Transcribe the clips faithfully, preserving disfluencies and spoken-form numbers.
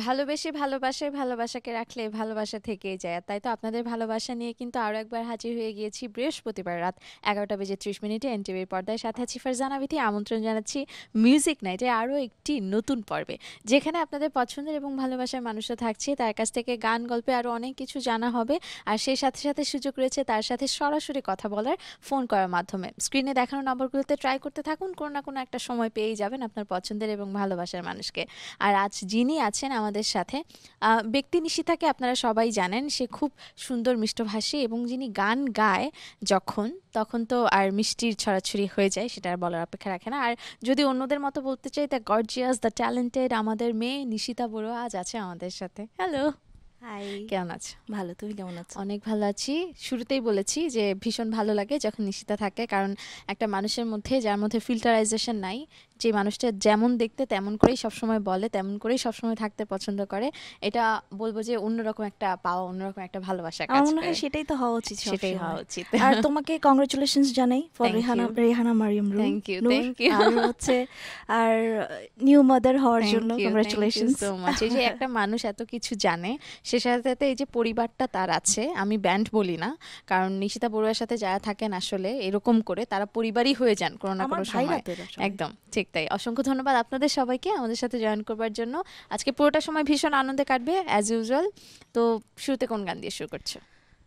ভালোবেসে ভালোবাসায় ভালোবাসাকে রাখলে ভালোবাসা থেকেই যায়। আর তাই তো আপনাদের ভালোবাসা নিয়ে কিন্তু আরও একবার হাজির হয়ে গিয়েছি বৃহস্পতিবার রাত এগারোটা বেজে ত্রিশ মিনিটে এনটিভির পর্দায়। সাথে আছি ফারজানা বিথি। আমন্ত্রণ জানাচ্ছি মিউজিক নাইটে আরও একটি নতুন পর্বে, যেখানে আপনাদের পছন্দের এবং ভালোবাসার মানুষরা থাকছে, তার কাছ থেকে গান গল্পে আরও অনেক কিছু জানা হবে। আর সেই সাথে সাথে সুযোগ রয়েছে তার সাথে সরাসরি কথা বলার, ফোন করার মাধ্যমে। স্ক্রিনে দেখানো নম্বরগুলোতে ট্রাই করতে থাকুন, কোনো না কোনো একটা সময় পেয়েই যাবেন আপনার পছন্দের এবং ভালোবাসার মানুষকে। আর আজ যিনি আছেন আমাদের সাথে, ব্যক্তি নিশিতাকে আপনারা সবাই জানেন, সে খুব সুন্দর মিষ্টভাষী এবং যিনি গান গায় যখন, তখন তো আর মিষ্টির ছড়াছড়ি হয়ে যায়, সেটা আর বলার অপেক্ষা রাখে না। আর যদি অন্যদের মতো বলতে চাই, দ্য গর্জিয়াস, দ্য ট্যালেন্টেড আমাদের মেয়ে নিশিতা বড়ুয়া আজ আছে আমাদের সাথে। হ্যালো, হাই, কেমন আছো? ভালো, তুমি কেমন আছো? অনেক ভালো আছি। শুরুতেই বলেছি যে ভীষণ ভালো লাগে যখন নিশিতা থাকে, কারণ একটা মানুষের মধ্যে, যার মধ্যে ফিল্টারাইজেশন নাই, যে মানুষটা যেমন দেখতে তেমন করেই সবসময় বলে, তেমন করেই সবসময় থাকতে পছন্দ করে, এটা বলবো যে অন্যরকম একটা পাওয়া, অন্যরকম একটা ভালোবাসা কাজ করে। আমার মনে হয় সেটাই তো হওয়া উচিত, সেটাই হওয়া উচিত। আর তোমাকে কংগ্রাচুলেশনস জানাই ফর রেহানা রেহানা মারিয়াম রুম। Thank you, thank you. আর হচ্ছে আর নিউ মাদার হওয়ার জন্য কংগ্রাচুলেশনস সো মাচ। এই যে একটা মানুষ এত কিছু জানে, সে সাথে সাথে এই যে পরিবারটা তার আছে, আমি ব্যান্ড বলি না, কারণ নিশিতা বড়ুয়ার সাথে যারা থাকেন আসলে এরকম করে তারা পরিবারই হয়ে যান কোনো না কোনো সময়। একদম ঠিক তাই। অসংখ্য ধন্যবাদ আপনাদের সবাইকে আমাদের সাথে জয়েন করবার জন্য। আজকে পুরোটা সময় ভীষণ আনন্দে কাটবে অ্যাজ ইউজুয়াল। তো শুরুতে কোন গান দিয়ে শুরু করছো?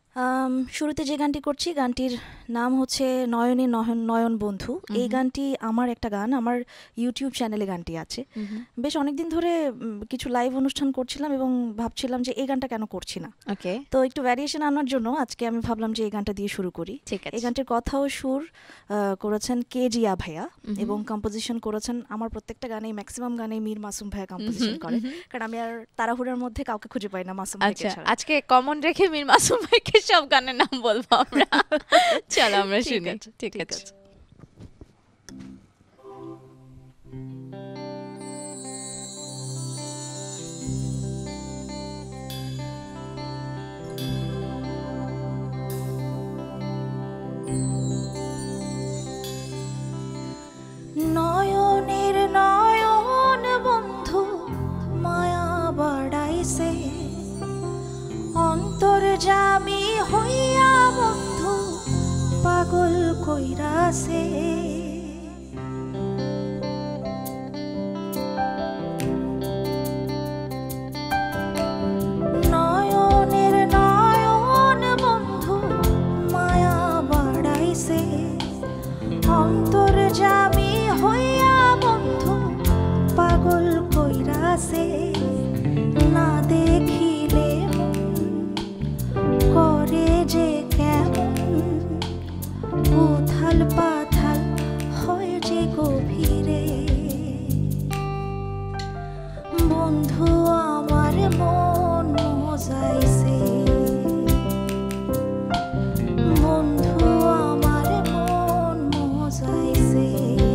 শুরুতে যে গানটি করছি, গানটির নাম হচ্ছে নয়নে নয়ন নয়ন বন্ধু। এই গানটি আমার একটা গান, আমার ইউটিউব চ্যানেলে গানটি আছে। বেশ অনেকদিন ধরে কিছু লাইভ অনুষ্ঠান করছিলাম এবং ভাবছিলাম যে এই গানটা কেন করছি না। ওকে, তো একটু ভ্যারিয়েশন আনার জন্য আজকে আমি ভাবলাম যে এই গানটা দিয়ে শুরু করি। এই গানটির কথা ও সুর করেছেন কে জিয়া ভাইয়া এবং কম্পোজিশন করেছেন, আমার প্রত্যেকটা গানে, ম্যাক্সিমাম গানে মীর মাসুম ভাইয়া কম্পোজিশন করে, কারণ আমি আর তাড়াহুড়ার মধ্যে কাউকে খুঁজে পাই না মাসুম ভাইকে ছাড়া। আজকে কমন রেখে মীর মাসুম ভাইকে সব গানের নাম বলবো আমরা। চলো আমরা শুনি। ঠিক আছে। নয়নের নয়ন বন্ধু মায়া বাড়াইছে, অন্তর্যামী হইয়া বন্ধু পাগল কইরাছে। নয়নের নয়ন বন্ধু মায়া বাড়াইছে, অন্তর্যামী হইয়া বন্ধু পাগল কইরাছে। না দেখিলে করে যে কেমন, উথাল পাথাল হয় যে গভীরে। বন্ধু আমার মন মজাইছে, বন্ধু আমার মন মজাইছে।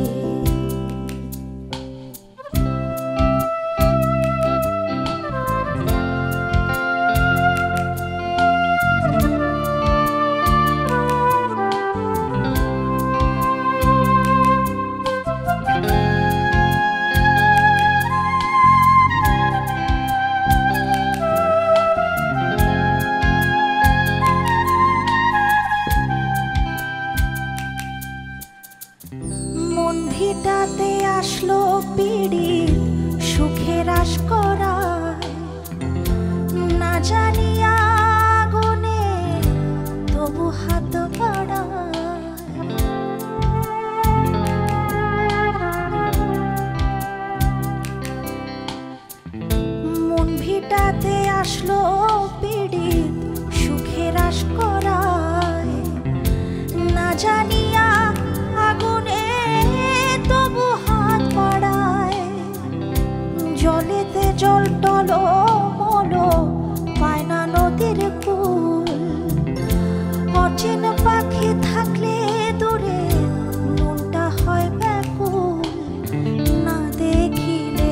মন ভিটাতে আসলো পিড়ি সুখের আশ করায়, না জানিয়া গুনে তবু হাত বাড়ায়। মন ভিটাতে আসলো পিড়ি সুখের আশ করায়, না জানিয়া আগুনে তবু হাত বাড়ায়। জলেতে জল টলো মলো পায় না নদীর কুল, অচেন পাখি থাকলে দূরে মনটা হয় ব্যাকুল। না দেখিলে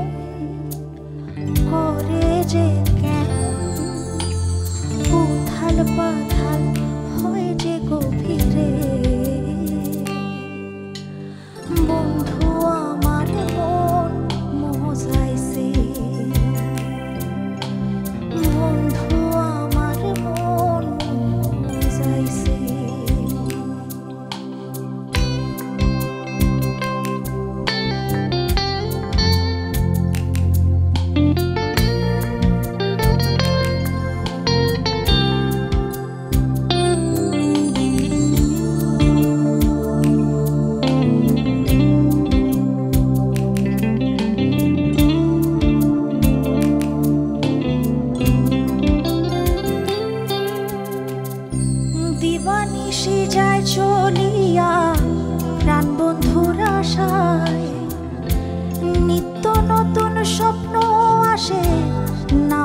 করে যে কেমন, উথাল পাথাল হয় যে গভীরে। বন্ধু আমার মন মজাইছে।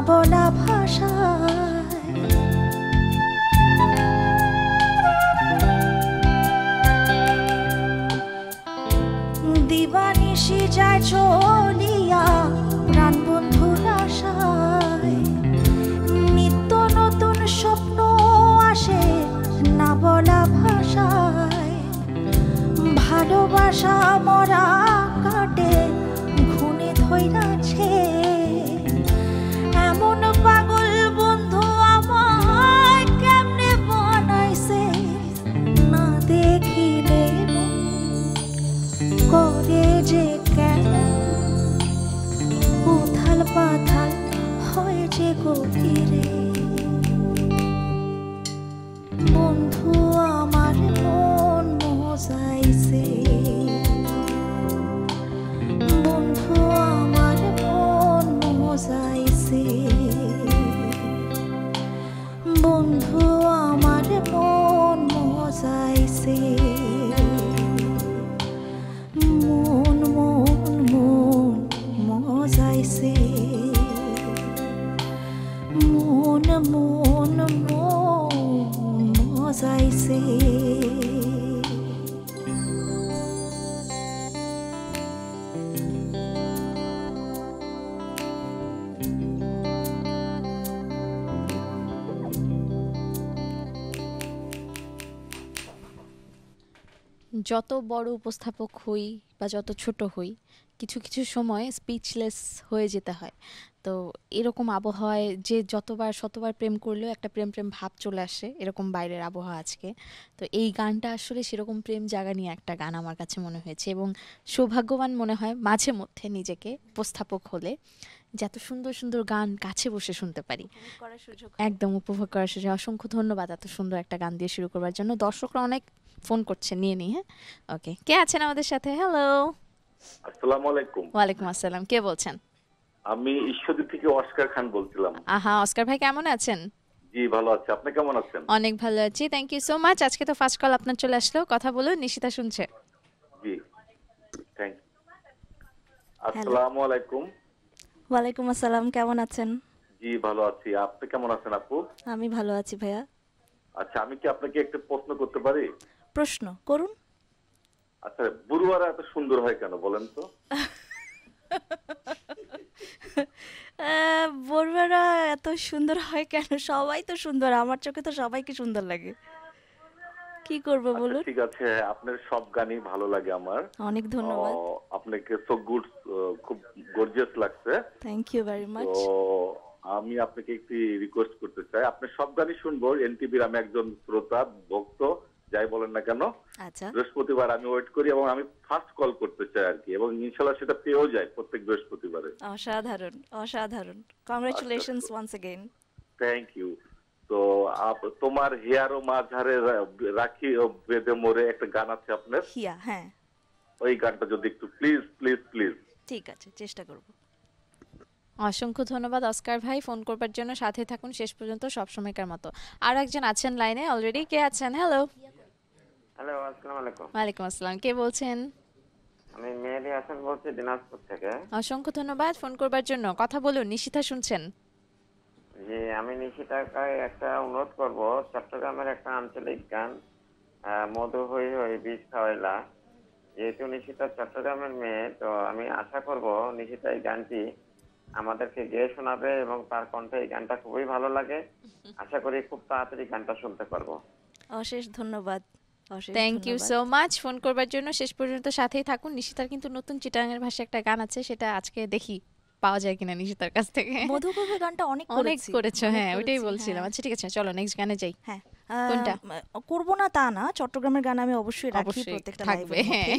বলা ভাষায় দিবানিশি যায় চলিয়া প্রাণ বন্ধুর আশায় নিত্য নতুন স্বপ্ন আসে না বলা ভাষায় ভালোবাসা মরা কাটে ঘুনে ধইরাছে এমন পাগল বন্ধু আমায় কেমনে বানাইছে না দেখিলে করে যে কেন উথাল পাথাল হয় যে গভীরে বন্ধু আমার মন মজাইছে বন্ধু আমার মন মজাইছে বন্ধু আমার মন মজাইছে মন মন মন মজাইছে মন মন মন মজাইছে যত বড় উপস্থাপক হই বা যত ছোট হই কিছু কিছু সময় স্পিচলেস হয়ে যেতে হয় তো এরকম আবহাওয়ায় যে যতবার শতবার প্রেম করলেও একটা প্রেম প্রেম ভাব চলে আসে এরকম বাইরের আবহাওয়া আজকে তো এই গানটা আসলে সেরকম প্রেম জাগা নিয়ে একটা গান আমার কাছে মনে হয়েছে এবং সৌভাগ্যবান মনে হয় মাঝে মধ্যে নিজেকে উপস্থাপক হলে যে এত সুন্দর সুন্দর গান কাছে বসে শুনতে পারি একদম উপভোগ করার সুযোগ অসংখ্য ধন্যবাদ এত সুন্দর একটা গান দিয়ে শুরু করবার জন্য দর্শকরা অনেক ফোন করছে নিয়ে নিই হ্যাঁ ওকে কে আছেন আমাদের সাথে হ্যালো আসসালামু আলাইকুম ওয়ালাইকুম আসসালাম কে বলছেন আমি ঈশ্বরদী থেকে অস্কার খান বলছিলাম আহা অস্কার ভাই কেমন আছেন জি ভালো আছি আপনি কেমন আছেন অনেক ভালো আছি থ্যাংক ইউ সো মাচ আজকে তো ফার্স্ট কল আপনার চলে আসলো কথা বলুন নিশিতা শুনছে জি থ্যাংক আসসালামু আলাইকুম ওয়ালাইকুম আসসালাম কেমন আছেন জি ভালো আছি আপনি কেমন আছেন আপু আমি ভালো আছি ভাইয়া আচ্ছা আমি কি আপনাকে একটা প্রশ্ন করতে পারি প্রশ্ন করুন আচ্ছা বুড়ুয়ারা এত সুন্দর হয় কেন বলেন তো বড়রা এত সুন্দর হয় কেন সবাই তো সুন্দর আমার চোখে তো সবাইকে সুন্দর লাগে কি করব বলুন ঠিক আছে আপনার সব গানই ভালো লাগে আমার অনেক ধন্যবাদ আপনাকে সো গুড খুব গর্জিয়াস লাগছে থ্যাংক ইউ ভেরি মাচ তো আমি আপনাকে একটি রিকোয়েস্ট করতে চাই আপনি সব গানই শুনবো এনটিভির আমি একজন শ্রোতা ভক্ত যাই বলেন না কেন আচ্ছা বৃহস্পতিবার আমি ওয়েট করি এবং আমি ফার্স্ট কল করতে চাই আর কি এবং ইনশাআল্লাহ সেটা পেয়েও যায় প্রত্যেক বৃহস্পতিবারে অসাধারণ অসাধারণ congratulations once again thank you তো আপ- তোমার হেয়ার ও মাঝারে রাখি ও বেঁধে মোরে একটা গান আছে আপনার হিয়া হ্যাঁ ওই গানটা যদি একটু প্লিজ প্লিজ প্লিজ ঠিক আছে চেষ্টা করব অসংখ্য ধন্যবাদ অস্কার ভাই ফোন করবার জন্য সাথে থাকুন শেষ পর্যন্ত সব সময়কার মতো আর একজন আছেন লাইনে অলরেডি কে আছেন হ্যালো হ্যালো আসসালামু আলাইকুম ওয়ালাইকুম আসসালাম কে বলছেন আমি মেহেদি হাসান বলছি দিনাজপুর থেকে অসংখ্য ধন্যবাদ ফোন করবার জন্য কথা বলুন নিশিতা শুনছেন যে আমি নিশিতাকে একটা অনুরোধ করব চট্টগ্রামের একটা আঞ্চলিক গান আহ, মধু হই হই বীজ খাওয়াইলা যেহেতু নিশিতা চট্টগ্রামের মেয়ে তো আমি আশা করব নিশিতা এই গানটি আমাদেরকে গেয়ে শোনাবে এবং তার কণ্ঠে এই গানটা খুবই ভালো লাগে আশা করি খুব তাড়াতাড়ি গানটা শুনতে পারবো অশেষ ধন্যবাদ অশেষ থ্যাংক ইউ ধন্যবাদ। সো মাচ ফোন করবার জন্য শেষ পর্যন্ত সাথেই থাকুন নিশিতার কিন্তু নতুন চিটাঙের ভাষায় একটা গান আছে সেটা আজকে দেখি পাওয়া যায় কিনা নিশিতার কাছ থেকে মধুকরভাবে গানটা অনেক অনেক করেছি, করেছো অনেক হ্যাঁ ওইটাই করেছি, বলছিলাম হ্যাঁ। আচ্ছা ঠিক আছে চলো নেক্সট গানে যাই হ্যাঁ কোনটা? করব না তা না চট্টগ্রামের গান আমি অবশ্যই রাখি অবশ্যই প্রত্যেকটা থাকবে লাইভে হ্যাঁ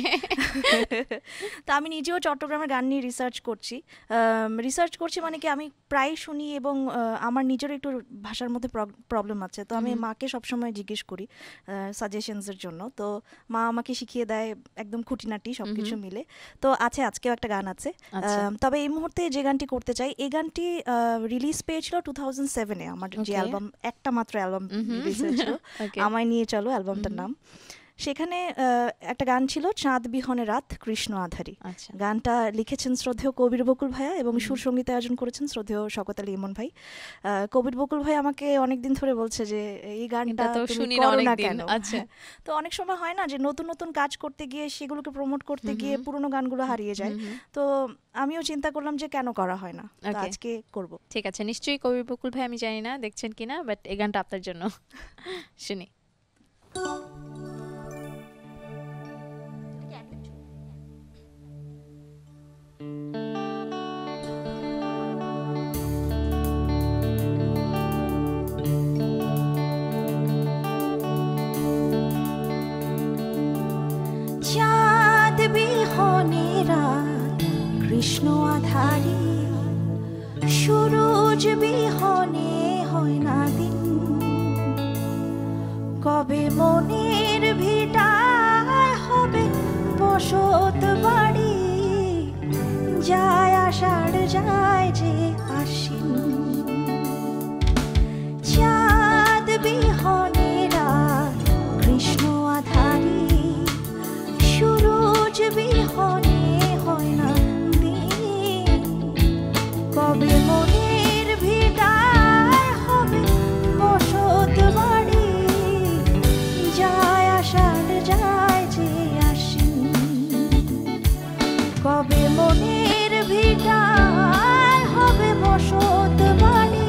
তো আমি নিজেও চট্টগ্রামের গান নিয়ে রিসার্চ করছি রিসার্চ করছি মানে কি আমি প্রায় শুনি এবং আহ, আমার নিজেরও একটু ভাষার মধ্যে প্রবলেম আছে তো আমি হুম। মাকে সবসময় জিজ্ঞেস করি সাজেশনসের জন্য তো মা আমাকে শিখিয়ে দেয় একদম খুঁটিনাটি সবকিছু মিলে তো আছে আজকেও একটা গান আছে আচ্ছা আহ, তবে এই মুহূর্তে যে গানটি করতে চাই এই গানটি রিলিজ পেয়েছিল টু থাউজেন্ড সেভেনে আমার যে Okay. অ্যালবাম একটা মাত্র অ্যালবাম Mhm. রিলিজ হয়েছিল Okay. আমায় নিয়ে চলো অ্যালবামটার Mhm. নাম সেখানে একটা গান ছিল চাঁদ বিহনে রাত কৃষ্ণ আধারী। গানটা লিখেছেন শ্রদ্ধেয় কবির বকুল ভাইয়া এবং সুর সঙ্গীত আয়োজন করেছেন শ্রদ্ধেয় শওকত আলী ইমন ভাই। কবির বকুল ভাই আমাকে অনেকদিন ধরে বলছে যে এই গানটা তুমি করো না কেন। তো অনেক সময় হয় না যে নতুন নতুন কাজ করতে গিয়ে সেগুলোকে প্রমোট করতে গিয়ে পুরোনো গানগুলো হারিয়ে যায়, তো আমিও চিন্তা করলাম যে কেন করা হয় না, আজকে করব। ঠিক আছে, নিশ্চয়ই কবির বকুল ভাই আমি জানি না দেখছেন কিনা, বাট এই গানটা আপনার জন্য শুনি। চাঁদ বিহনে রাত কৃষ্ণ আধারী, সূরজ বিহনে হয় না দিন, কবে মনের ভিটায় হবে বসত বাড়ি, যায় আষাঢ় যায় যে আশ্বিন। চাঁদ বিহনে রাত কৃষ্ণ আধারী, সূরজ বিহনে হয় না দিন, কবে মনের ভিটায় হবে বসত বাড়ি, যায় আষাঢ় যায় যে আশ্বিন। কবে মনের ভিটায় হবে বসত বাড়ি,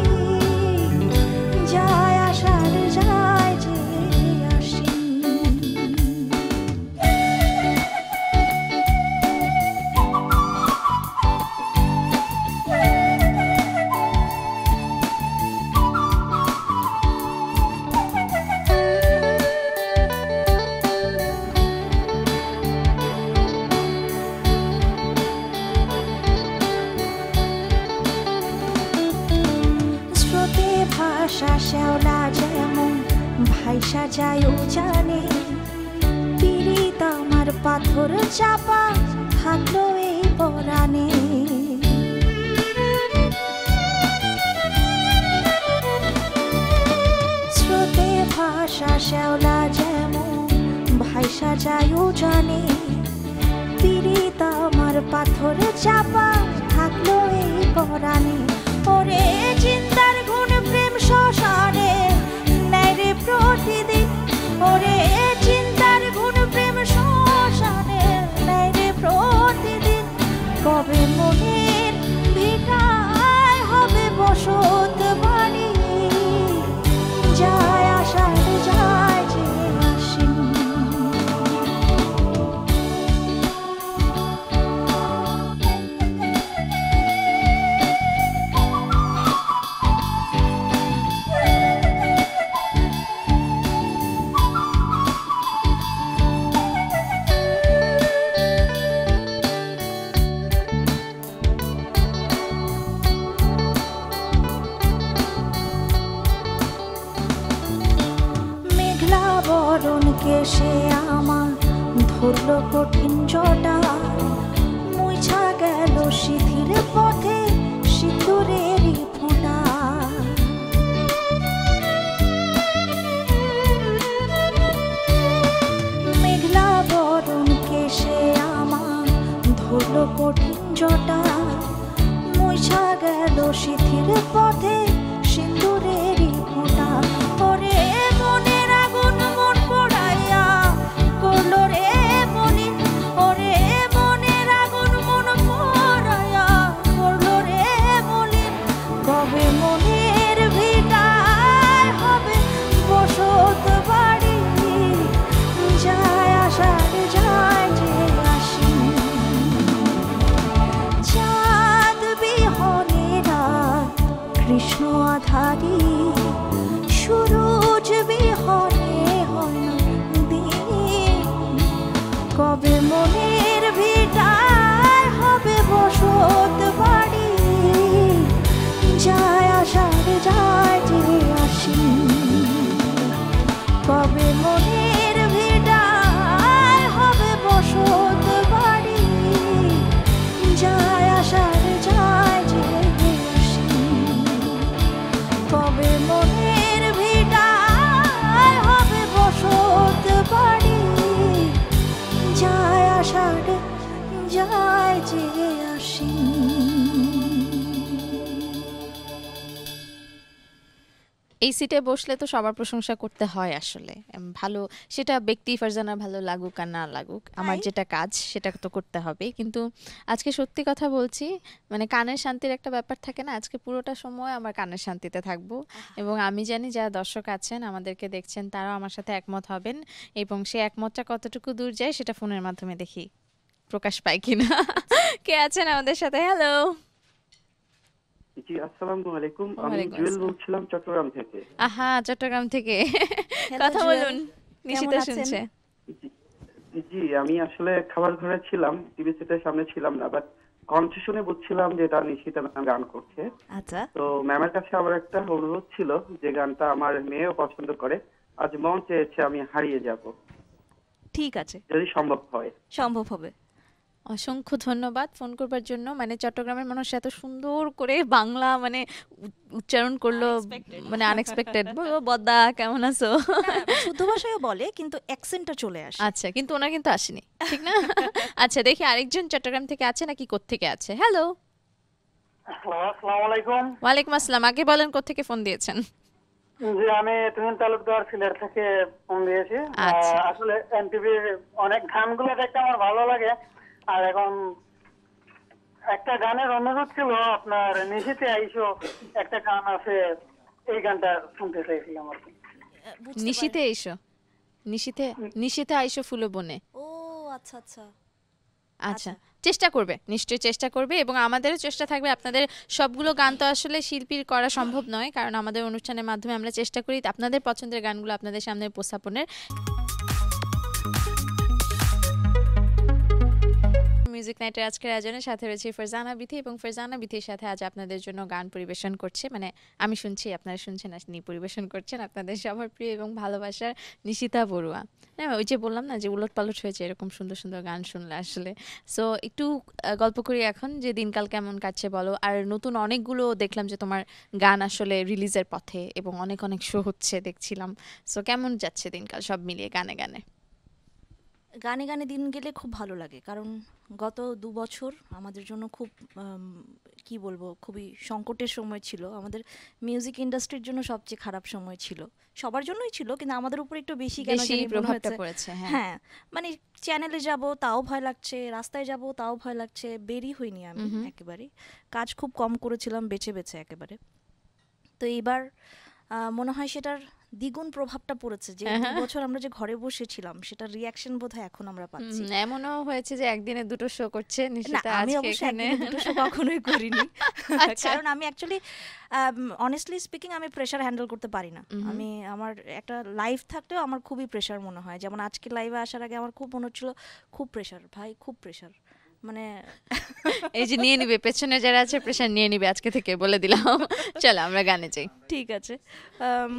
যায় আষাঢ় যায় যে শ্যাওলা যেমন ভাইসা যায় জানে, পীড়িত আমার পাথর চাপা থাকলো এই পরাণে। স্রোতে ভাষা শ্যাওলা যেমন ভাইসা যায় জানে, পীড়িত আমার পাথর চাপা থাকলো এই পরাণে। ওরে চিন্তার গুণ প্রেম শ্মশানে নেয় রে প্রতিদিন, ওরে চিন্তার গুণ প্রেম শ্মশানে নেয় রে প্রতিদিন, কবে মনের ভিটায় হবে বসত বাড়ি, যায় আষাঢ় যায় যে আশ্বিন। সে আমার ধরল কঠিন জটা, মুইছা গেল শিথির পথে সিঁদুরের ফোঁটা। মেঘলা বরণ কেশে আমার ধরল কঠিন জটা, মুইছা গেল শিথির পথে সিঁদুরের ফোঁটা। ওরে মনের আগুন মন পোড়াইয়া করলো রে মলিন, ওরে মনের আগুন মন পোড়াইয়া করলো রে মলিন, কবে মনের ভিটায় হবে বসত বাড়ি, যায় আষাঢ় যায় যে আশ্বিন। চাঁদ বিহনে রাত কৃষ্ণ আধারী, সূরজ বিহনে হয় না দিন, কবে মনের ভিটায় হবে বসত বাড়ি, যায় আষাঢ় যায় যে আশ্বিন। কবে মনের ভিটায় হবে বসত বাড়ি, যায় আষাঢ় যায় যে আশ্বিন। কবে এই সিটে বসলে তো সবার প্রশংসা করতে হয় আসলে উম, ভালো সেটা ব্যক্তি ফারজানা ভালো লাগুক আর না লাগুক আমার তাই? যেটা কাজ সেটা তো করতে হবে কিন্তু আজকে সত্যি কথা বলছি মানে কানের শান্তির একটা ব্যাপার থাকে না আজকে পুরোটা সময় আমার কানের শান্তিতে থাকবো এবং আমি জানি যারা দর্শক আছেন আমাদেরকে দেখছেন তারাও আমার সাথে একমত হবেন এবং সে একমতটা কতটুকু দূর যায় সেটা ফোনের মাধ্যমে দেখি প্রকাশ পায় কিনা কে আছেন আমাদের সাথে হ্যালো জি আসসালামু আলাইকুম আমি ওয়ালাইকুম জুয়েল আসসালাম। বলছিলাম চট্টগ্রাম থেকে আহা চট্টগ্রাম থেকে Hello, কথা জুয়েল। বলুন নিশিতা আছেন? শুনছে জি- জি আমি আসলে খাবার ঘরে ছিলাম টিভি সেটের সামনে ছিলাম না বাট কণ্ঠ শুনে বুঝছিলাম যে এটা নিশিতা ম্যাম গান করছে আচ্ছা তো ম্যামের কাছে আমার একটা অনুরোধ ছিল যে গানটা আমার মেয়েও পছন্দ করে আজ মন চেয়েছে আমি হারিয়ে যাব ঠিক আছে যদি সম্ভব হয় সম্ভব হবে অসংখ্য ধন্যবাদ ফোন করবার জন্য মানে চট্টগ্রামের মানুষ এত সুন্দর করে বাংলা মানে উ- উচ্চারণ করলো মানে আনএক্সপেক্টেড বদ্দা কেমন আছো শুদ্ধ ভাষায়ও বলে কিন্তু অ্যাকসেন্টটা চলে আসে আচ্ছা কিন্তু ওনার কিন্তু আসেনি ঠিক না আচ্ছা দেখি আরেকজন চট্টগ্রাম থেকে আছে নাকি কোত্থেকে আছে হ্যালো আসসালামু আলাইকুম ওয়ালাইকুম আসসালাম আগে বলেন কোত্থেকে ফোন দিয়েছেন জি আমি তুহিন তালুকদার সিলেট থেকে ফোন দিয়েছি আচ্ছা। আহ, আসলে এনটিভির অনেক গানগুলো দেখতে আমার ভালো লাগে আর এখন একটা গানের অনুরোধ ছিল আপনার নিশিতে আইসো একটা গান আছে এই গানটা শুনতে চাইছিলাম আর কি বুঝতে নিশিতে এসো নিশিতে নিশিতে আইসো ফুলো বনে পারি- ও আচ্ছা আচ্ছা আচ্ছা চেষ্টা করবে নিশ্চয়ই চেষ্টা করবে এবং আমাদেরও চেষ্টা থাকবে আপনাদের সবগুলো গান তো আসলে শিল্পীর করা সম্ভব নয় কারণ আমাদের অনুষ্ঠানের মাধ্যমে আমরা চেষ্টা করি আপনাদের পছন্দের গানগুলো আপনাদের সামনে উপস্থাপনের মিউজিক নাইটের আজকের আয়োজনের সাথে রয়েছে ফারজানা বিথি এবং ফারজানা বিথির সাথে আজ আপনাদের জন্য গান পরিবেশন করছে মানে আমি শুনছি আপনারা শুনছেন আর তিনি পরিবেশন করছেন আপনাদের সবার প্রিয় এবং ভালোবাসার নিশিতা বড়ুয়া হ্যাঁ ওই যে বললাম না যে উলট পালট হয়েছে এরকম সুন্দর সুন্দর গান শুনলে আসলে সো একটু আহ, গল্প করি এখন যে দিনকাল কেমন কাটছে বলো আর নতুন অনেকগুলো দেখলাম যে তোমার গান আসলে রিলিজের পথে এবং অনেক অনেক শো হচ্ছে দেখছিলাম সো কেমন যাচ্ছে দিনকাল সব মিলিয়ে গানে গানে গানে গানে দিন গেলে খুব ভালো লাগে কারণ গত দু বছর আমাদের জন্য খুব উম, কি বলবো খুবই সংকটের সময় ছিল আমাদের মিউজিক ইন্ডাস্ট্রির জন্য সবচেয়ে খারাপ সময় ছিল সবার জন্যই ছিল কিন্তু আমাদের উপর একটু বেশি কেন বেশি জানি মনে প্রভাবটা হয়েছে। পড়েছে হ্যাঁ হ্যাঁ মানে চ্যানেলে যাব তাও ভয় লাগছে রাস্তায় যাব তাও ভয় লাগছে বেরই হইনি আমি হুম হুম। একেবারে কাজ খুব কম করেছিলাম বেছে বেছে একেবারে তো এইবার আহ, মনে হয় সেটার দ্বিগুণ প্রভাবটা পড়েছে যে দু বছর আমরা যে ঘরে বসেছিলাম সেটার রিয়াকশন বোধহয় এখন আমরা পাচ্ছি হুম, এমনও হয়েছে যে একদিনে দুটো শো করছে না নিশিতা আমি আজকে অবশ্য এখানে একদিনে দুটো show কখনোই করিনি আচ্ছা। কারণ আমি অ্যাকচুয়ালি অনেস্টলি স্পিকিং আমি প্রেশার হ্যান্ডেল করতে পারি না হুম হুম। আমি আমার একটা লাইভ থাকলেও আমার খুবই প্রেশার মনে হয় যেমন আজকে লাইভে আসার আগে আমার খুব মনে হচ্ছিল খুব প্রেশার ভাই খুব প্রেশার মানে এই যে নিয়ে নিবে পেছনে যারা আছে প্রেশার নিয়ে নিবে আজকে থেকে বলে দিলাম চলো আমরা গানে যাই ঠিক আছে আম,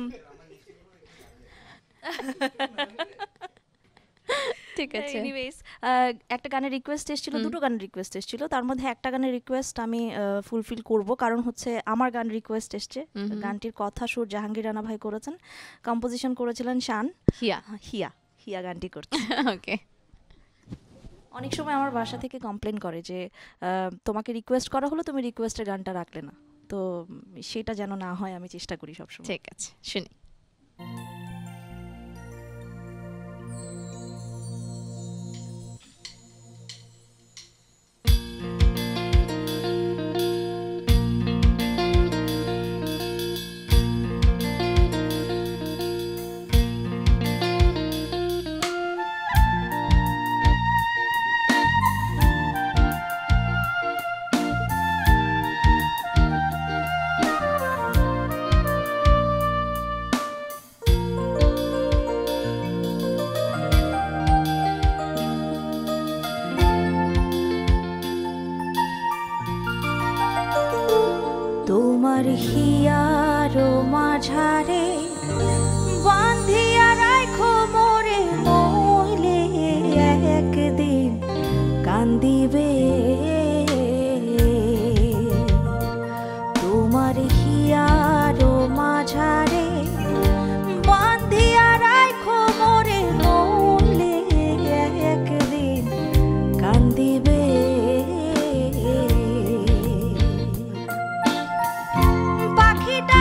ঠিক আছে এনিওয়েজ একটা গানের রিকোয়েস্ট এসেছিল দুটো গানের রিকোয়েস্ট এসেছিল তার মধ্যে একটা গানের রিকোয়েস্ট আমি ফুলফিল করব কারণ হচ্ছে আমার গান রিকোয়েস্ট এসছে হুম হুম। গানটির কথা সুর জাহাঙ্গীর রানা ভাই করেছেন কম্পোজিশন করেছিলেন শান হিয়া হিয়া হিয়া গানটি করছে ওকে অনেক সময় আমার বাসা থেকে কমপ্লেন করে যে আহ, তোমাকে রিকোয়েস্ট করা হলো তুমি রিকোয়েস্টের গানটা রাখলে না তো উম, সেটা যেন না হয় আমি চেষ্টা করি সবসময় ঠিক আছে শুনি তোমার হিয়ার মাঝারে বান্ধিয়া রাখো মোরে নইলে একদিন কান্দিবে তোমার হিয়ার মাঝারে বান্ধিয়া রাখো মোরে নইলে একদিন কান্দিবে পাখিটা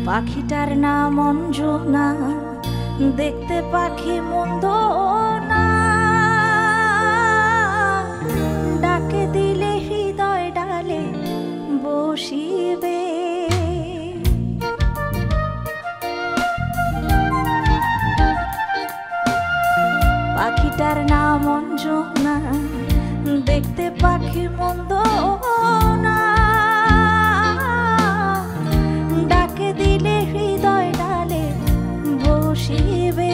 পাখিটার নাম অঞ্জনা, দেখতে পাখি মন্দ না, ডাকে দিলে হৃদয় ডালে বসিবে। পাখিটার নাম অঞ্জনা, দেখতে পাখি মন্দ না, ডাকে দিলে হৃদয় ডালে বসিবে।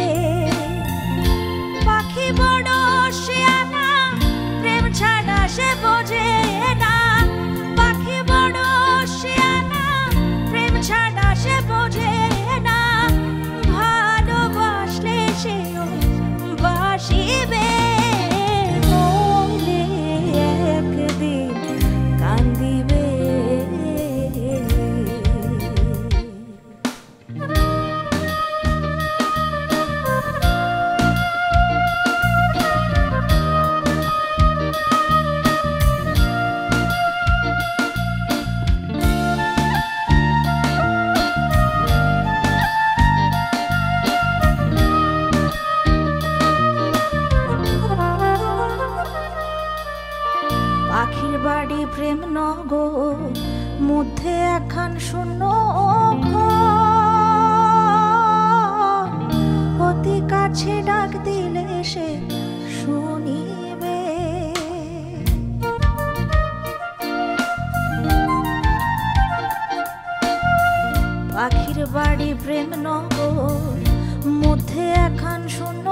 পাখি বড় শিয়ানা, প্রেম ছাড়া সে বোঝে না। পাখি বড় শিয়ানা, প্রেম ছাড়া সে বোঝে না। ভালোবাসলে সেও বাসিবে, নইলে একদিন কান্দিবে। পাখির বাড়ি প্রেম নগর, মধ্যে একখান শূন্য ঘর। অতি কাছে ডাক দিলে সে শুনিবে। পাখির বাড়ি প্রেম নগর, মধ্যে একখান শূন্য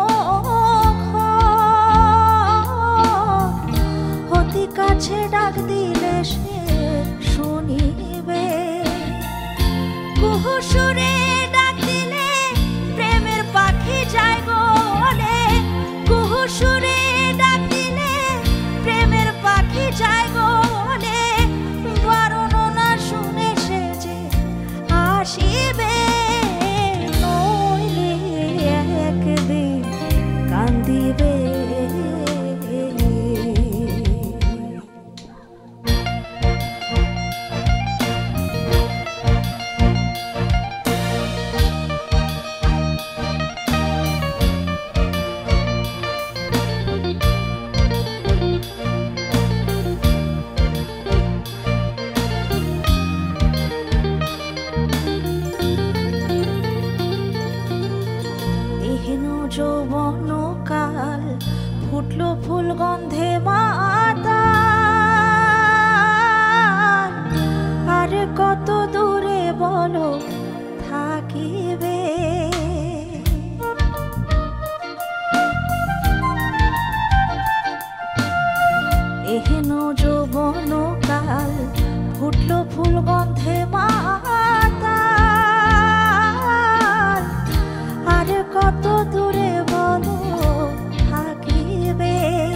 ঘর। অতি কাছে ডাক দিলে সে শুনিবে। কুহু সুরে ডাক দিলে প্রেমের পাখি যায় গলে। কুহু সুরে ডাক দিলে প্রেমের পাখি যায় গলে। বারণ না শুনে সে যে আসিবে, নইলে একদিন কান্দিবে। এহেন যৌবন কাল, ফুটলো ফুল গন্ধে মাতাল। আর কত দূরে বলো থাকিবে। এহেন যৌবন কাল, ফুটলো ফুল গন্ধে মাতাল। আর কত দূরে বলো থাকিবে।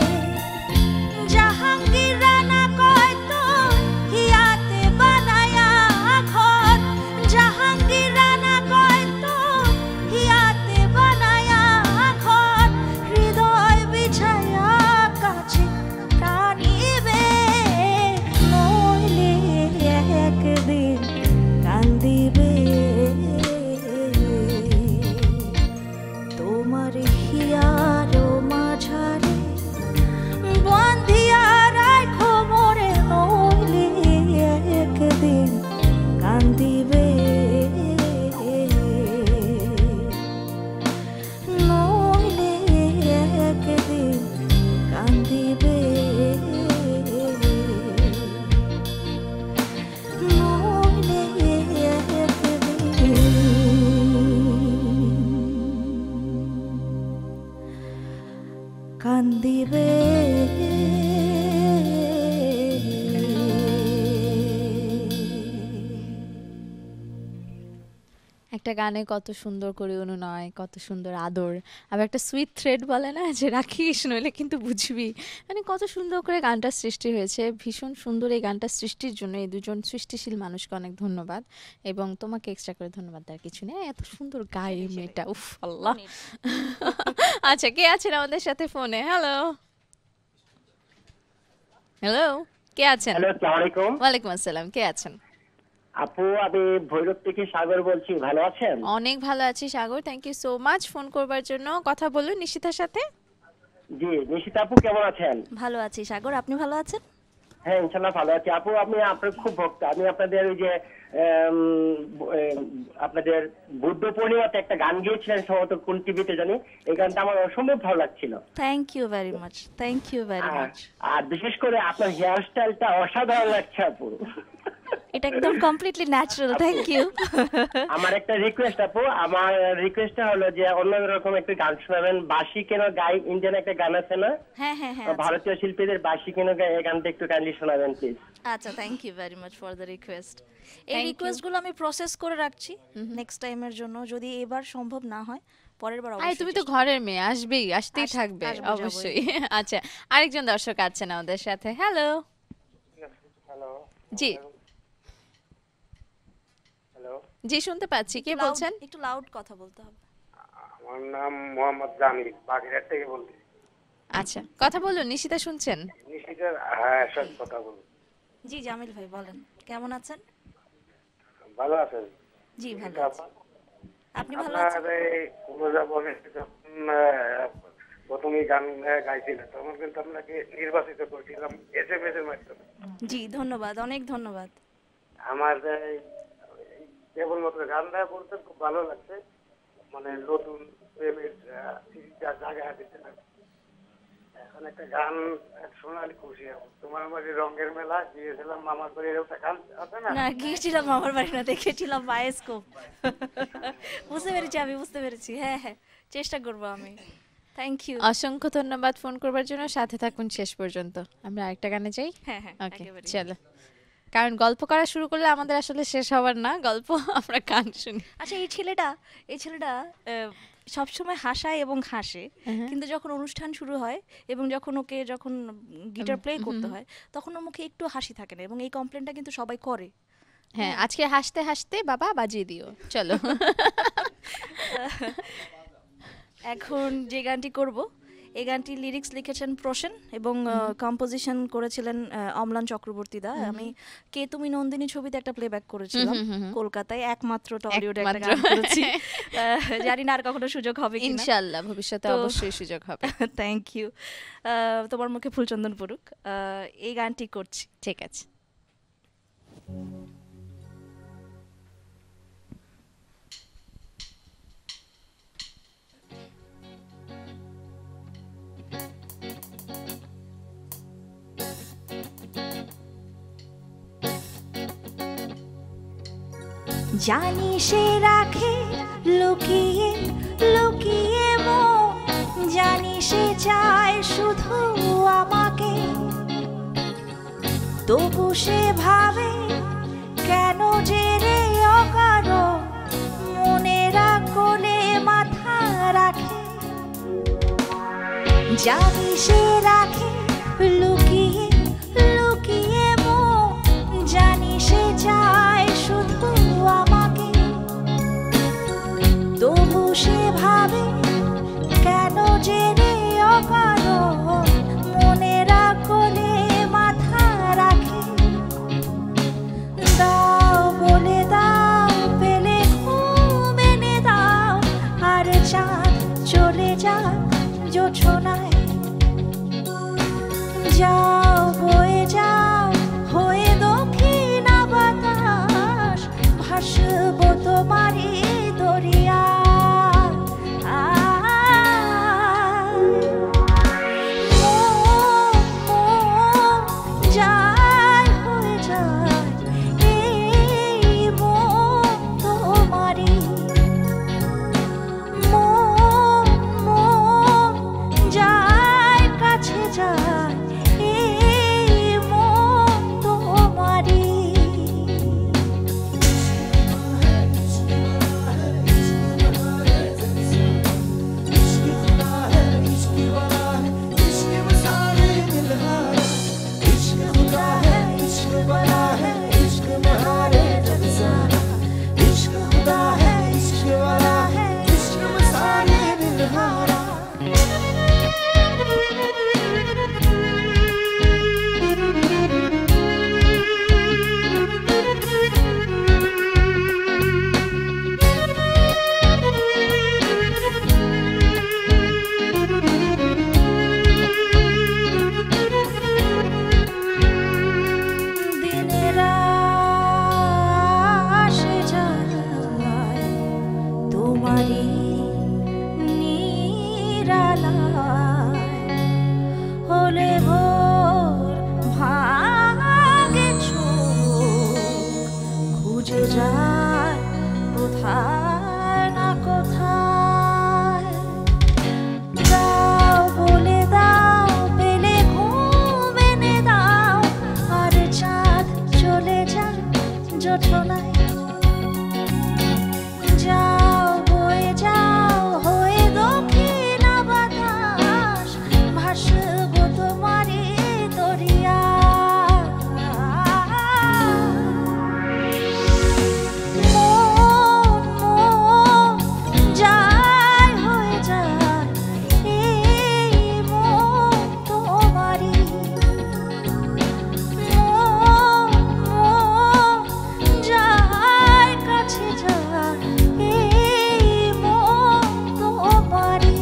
জাহাঙ্গীর রানা কয়তো হিয়াতে বানায়া ঘর। জাহাঙ্গীর রানা কয়তো হিয়াতে বানায়া ঘর। হৃদয় বিছায়া কাছে টানিবে, নইলে একদিন কান্দিবে। তোমার হিয়ার মাঝারে বান্ধিয়া রাখো মোরে, নইলে একদিন কান্দিবে। নইলে একদিন কান্দিবে। নইলে একদিন কান্দিবে। একটা গানে কত সুন্দর করে অনুনয়, কত সুন্দর আদর, আবার একটা সুইট থ্রেড বলে না যে রাখিস নইলে কিন্তু বুঝবি, মানে কত সুন্দর করে গানটা সৃষ্টি হয়েছে। ভীষণ সুন্দর এই গানটা সৃষ্টির জন্য এই দুজন সৃষ্টিশীল মানুষকে অনেক ধন্যবাদ, এবং তোমাকে এক্সট্রা করে ধন্যবাদ দেওয়ার কিছু নেই, এত সুন্দর গায়ে এই মেয়েটা, উফ আল্লাহ। আচ্ছা, কে আছেন আমাদের সাথে ফোনে? হ্যালো হ্যালো কে আছেন? হ্যালো, আসসালামু আলাইকুম। ওয়ালাইকুম আসসালাম, কে আছেন? আপু আমি ভৈরব থেকে সাগর বলছি, ভালো আছেন? অনেক ভালো আছি Sagar, thank you so much phone করবার জন্য। কথা বলুন নিশিতার সাথে। জি নিশিতা আপু কেমন আছেন? ভালো আছি সাগর, আপনি ভালো আছেন? হ্যাঁ ইনশাল্লাহ ভালো আছি আপু। আমি আপনার খুব ভক্ত। আমি আপনাদের ওই যে আপনাদের বুদ্ধ পূর্ণিমাতে একটা গান গিয়েছিলেন সম্ভবত কোন টিভিতে জানি, এই গানটা আমার অসম্ভব ভালো লাগছিল। Thank you very much, thank you very much. আর বিশেষ করে আপনার হেয়ার স্টাইলটা অসাধারণ লাগছে আপু। এটা একদম কমপ্লিটলি ন্যাচারাল, থ্যাংক ইউ। আমার একটা রিকোয়েস্ট আপু, আমার রিকোয়েস্টটা হলো যে অন্যরকম একটা গান শোনাবেন। বাঁশি কেন গাই, ইন্ডিয়ান একটা গান আছে না? হ্যাঁ হ্যাঁ হ্যাঁ, ভারতীয় শিল্পীদের বাঁশি কেন গাই, এই গানটা একটু কাইন্ডলি শোনাবেন প্লিজ। আচ্ছা thank you very much for the request. এই রিকোয়েস্টগুলো আমি প্রসেস করে রাখছি নেক্সট টাইমের জন্য, যদি এবার সম্ভব না হয় পরের বার অবশ্যই। তুমি তো ঘরের মেয়ে, আসবেই, আসতেই থাকবে অবশ্যই। আচ্ছা আরেকজন দর্শক আছেন আমাদের সাথে। হ্যালো। হ্যালো। জি হ্যালো। জি শুনতে পাচ্ছি, কে বলছেন? একটু লাউড কথা বলতে হবে। আমার নাম মোহাম্মদ জামিল, বাগেরহাট থেকে বলছি। আচ্ছা কথা বলুন, নিশিতা শুনছেন? নিশিতা, হ্যাঁ সব কথা বলুন। জি জামিল ভাই বলেন, কেমন আছেন? ভালো আছেন? জি ভালো আছি, আপনি ভালো আছেন? কুমজা বলে যখন প্রথমে গান গাইছিলেন তখন কিন্তু আপনাকে নির্বাচিত করেছিলাম এসএমএস এর মাধ্যমে। জি ধন্যবাদ, অনেক ধন্যবাদ। আমার কেবলমাত্র গানটা বলতে খুব ভালো লাগছে, মানে নতুন প্রেমের জায়গা দিতে লাগে। এখন একটা গান শোনালে খুশি হব। তোমার বাড়ি রঙের মেলা গিয়েছিলাম মামার বাড়ি, একটা গান আছে না? না গিয়েছিলাম মামার বাড়ি না, দেখেছিলাম বায়োস্কোপ। বুঝতে পেরেছি, আমি বুঝতে পেরেছি। হ্যাঁ হ্যাঁ চেষ্টা করবো আমি। থ্যাংক ইউ, অসংখ্য ধন্যবাদ ফোন করবার জন্য। সাথে থাকুন শেষ পর্যন্ত। আমরা আরেকটা গানে যাই। হ্যাঁ হ্যাঁ ওকে চলো, কারণ গল্প করা শুরু করলে আমাদের আসলে শেষ হবার না গল্প, আমরা গান শুনি। আচ্ছা এই ছেলেটা এই ছেলেটা সবসময় হাসায় এবং হাসে, কিন্তু যখন অনুষ্ঠান শুরু হয় এবং যখন ওকে যখন গিটার প্লে করতে হয় তখন ওর মুখে একটু হাসি থাকে না, এবং এই কমপ্লেনটা কিন্তু সবাই করে। হ্যাঁ আজকে হাসতে হাসতে বাবা বাজিয়ে দিও। চলো এখন যে গানটি করব এই গানটি লিরিক্স লিখেছেন প্রসেন এবং কম্পোজিশন করেছিলেন অম্লান চক্রবর্তী দা। আমি কে তুমি নন্দিনী ছবিতে একটা প্লেব্যাক করেছিলাম কলকাতায়, একমাত্র টলিউডে একটা গান করেছি। জানি না আর কখনো সুযোগ হবে কিনা, ইনশাআল্লাহ ভবিষ্যতে অবশ্যই সুযোগ হবে। থ্যাংক ইউ, তোমার মুখে ফুলচন্দন পড়ুক। এই গানটি করছি। ঠিক আছে। জানি সে রাখে লুকিয়ে লুকিয়ে মন, জানি সে চায় শুধু আমাকে, তবু সে ভাবে কেন যে রে অকারণ মনেরা কোলে মাথা রাখে। জানি সে রাখে লুকিয়ে লুকিয়ে মন, জানি সে চায় শুধু আমাকে, তবু সে ভাবে কেন যে রে অকারণ মনেরা কোলে মাথা রাখে। দাও বলে দাও, পেলে ঘুম এনে দাও, আর চাঁদ চলে যাক জোছনায়। যাও বয়ে যাও হয়ে দক্ষিণা বাতাস, ভাসবো তোমারই দরিয়া। যায় হয়ে যায় এই মন তোমারই, মন মন যায় কাছে যায় এই মন তোমারই। কোথায় না কোথায় যাও বলে দাও পেলে ঘুম এনে দাও আর চাঁদ চলে যায় জোছনায় যাও বয়ে যাও হয়ে দক্ষিণ বাতাস ভাসবো তোমারই দরিয়া মন মন যায় হয়ে যায় এই মন তোমারই মন মন যায় কাছে যায় এই মন তোমারই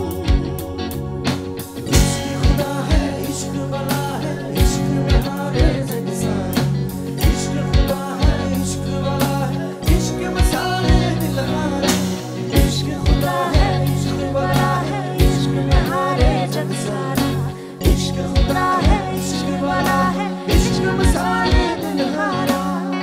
खुदा है इश्क बड़ा है इश्क में हारे जग सारा इश्क खुदा है इश्क बड़ा है इश्क में सारे दिल हारा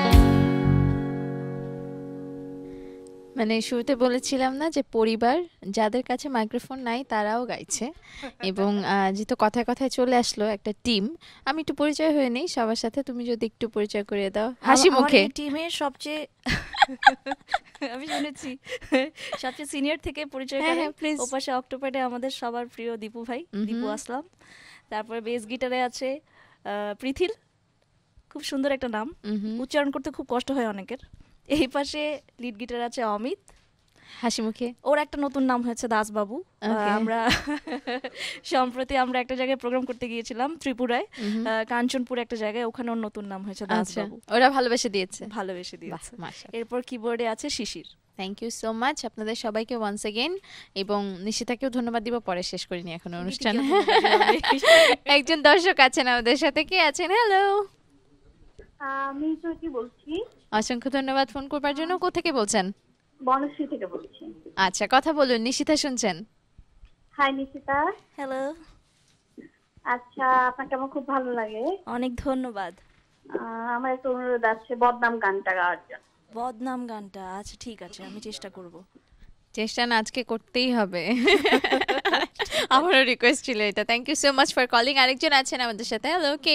মানে শুরুতে বলেছিলাম না যে পরিবার যাদের কাছে মাইক্রোফোন নাই তারাও গাইছে এবং আহ, যেহেতু কথায় কথায় চলে আসলো একটা টিম আমি একটু পরিচয় হয়ে নেই সবার সাথে তুমি যদি একটু পরিচয় করিয়ে দাও হাসি আমার মুখে এই টিমের সবচেয়ে আমি শুনেছি সবচেয়ে সিনিয়র থেকে পরিচয় হ্যাঁ, করেন হ্যাঁ, please. ওপাশে অক্টোপারে আমাদের সবার প্রিয় দীপু ভাই হুম দীপু হুম। আসলাম তারপরে বেস গিটারে আছে আহ, পৃথিল খুব সুন্দর একটা নাম হুম হুম। উচ্চারণ করতে খুব কষ্ট হয় অনেকের এই পাশে লিড গিটার আছে অমিত হাসি মুখে ওর একটা নতুন নাম হয়েছে দাসবাবু আহ, Okay. আমরা সম্প্রতি আমরা একটা জায়গায় প্রোগ্রাম করতে গিয়েছিলাম ত্রিপুরায় হুম। আহ, কাঞ্চনপুর একটা জায়গায় ওখানে ওর নতুন নাম হয়েছে আচ্ছা দাসবাবু ওরা ভালোবেসে দিয়েছে ভালোবেসে বাহ দিয়েছে মাশাআল্লাহ এরপর কিবোর্ডে আছে Shishir thank you so much আপনাদের সবাইকে ওয়ান্স এগেইন এবং নিশিতাকেও ধন্যবাদ দিব পরে শেষ করিনি এখন অনুষ্ঠান নীতিকেও ধন্যবাদ জানাই। একজন দর্শক আছেন আমাদের সাথে কে আছেন হ্যালো আমি জ্যোতি বলছি, অসংখ্য ধন্যবাদ ফোন করবার জন্য কোথেকে বলছেন বনশ্রী থেকে বলছি। আচ্ছা কথা বলুন নিশিতা শুনছেন হাই নিশিতা। হ্যালো আচ্ছা, আপনাকে আমার খুব ভালো লাগে। অনেক ধন্যবাদ আহ, আমার একটা অনুরোধ আছে বদনাম গানটা গাওয়ার জন্য। বদনাম গানটা আচ্ছা ঠিক আছে আমি চেষ্টা করব চেষ্টা না আজকে করতেই হবে আমারও রিকোয়েস্ট ছিল এটা thank you so much for calling আরেকজন আছেন আমাদের সাথে হ্যালো কে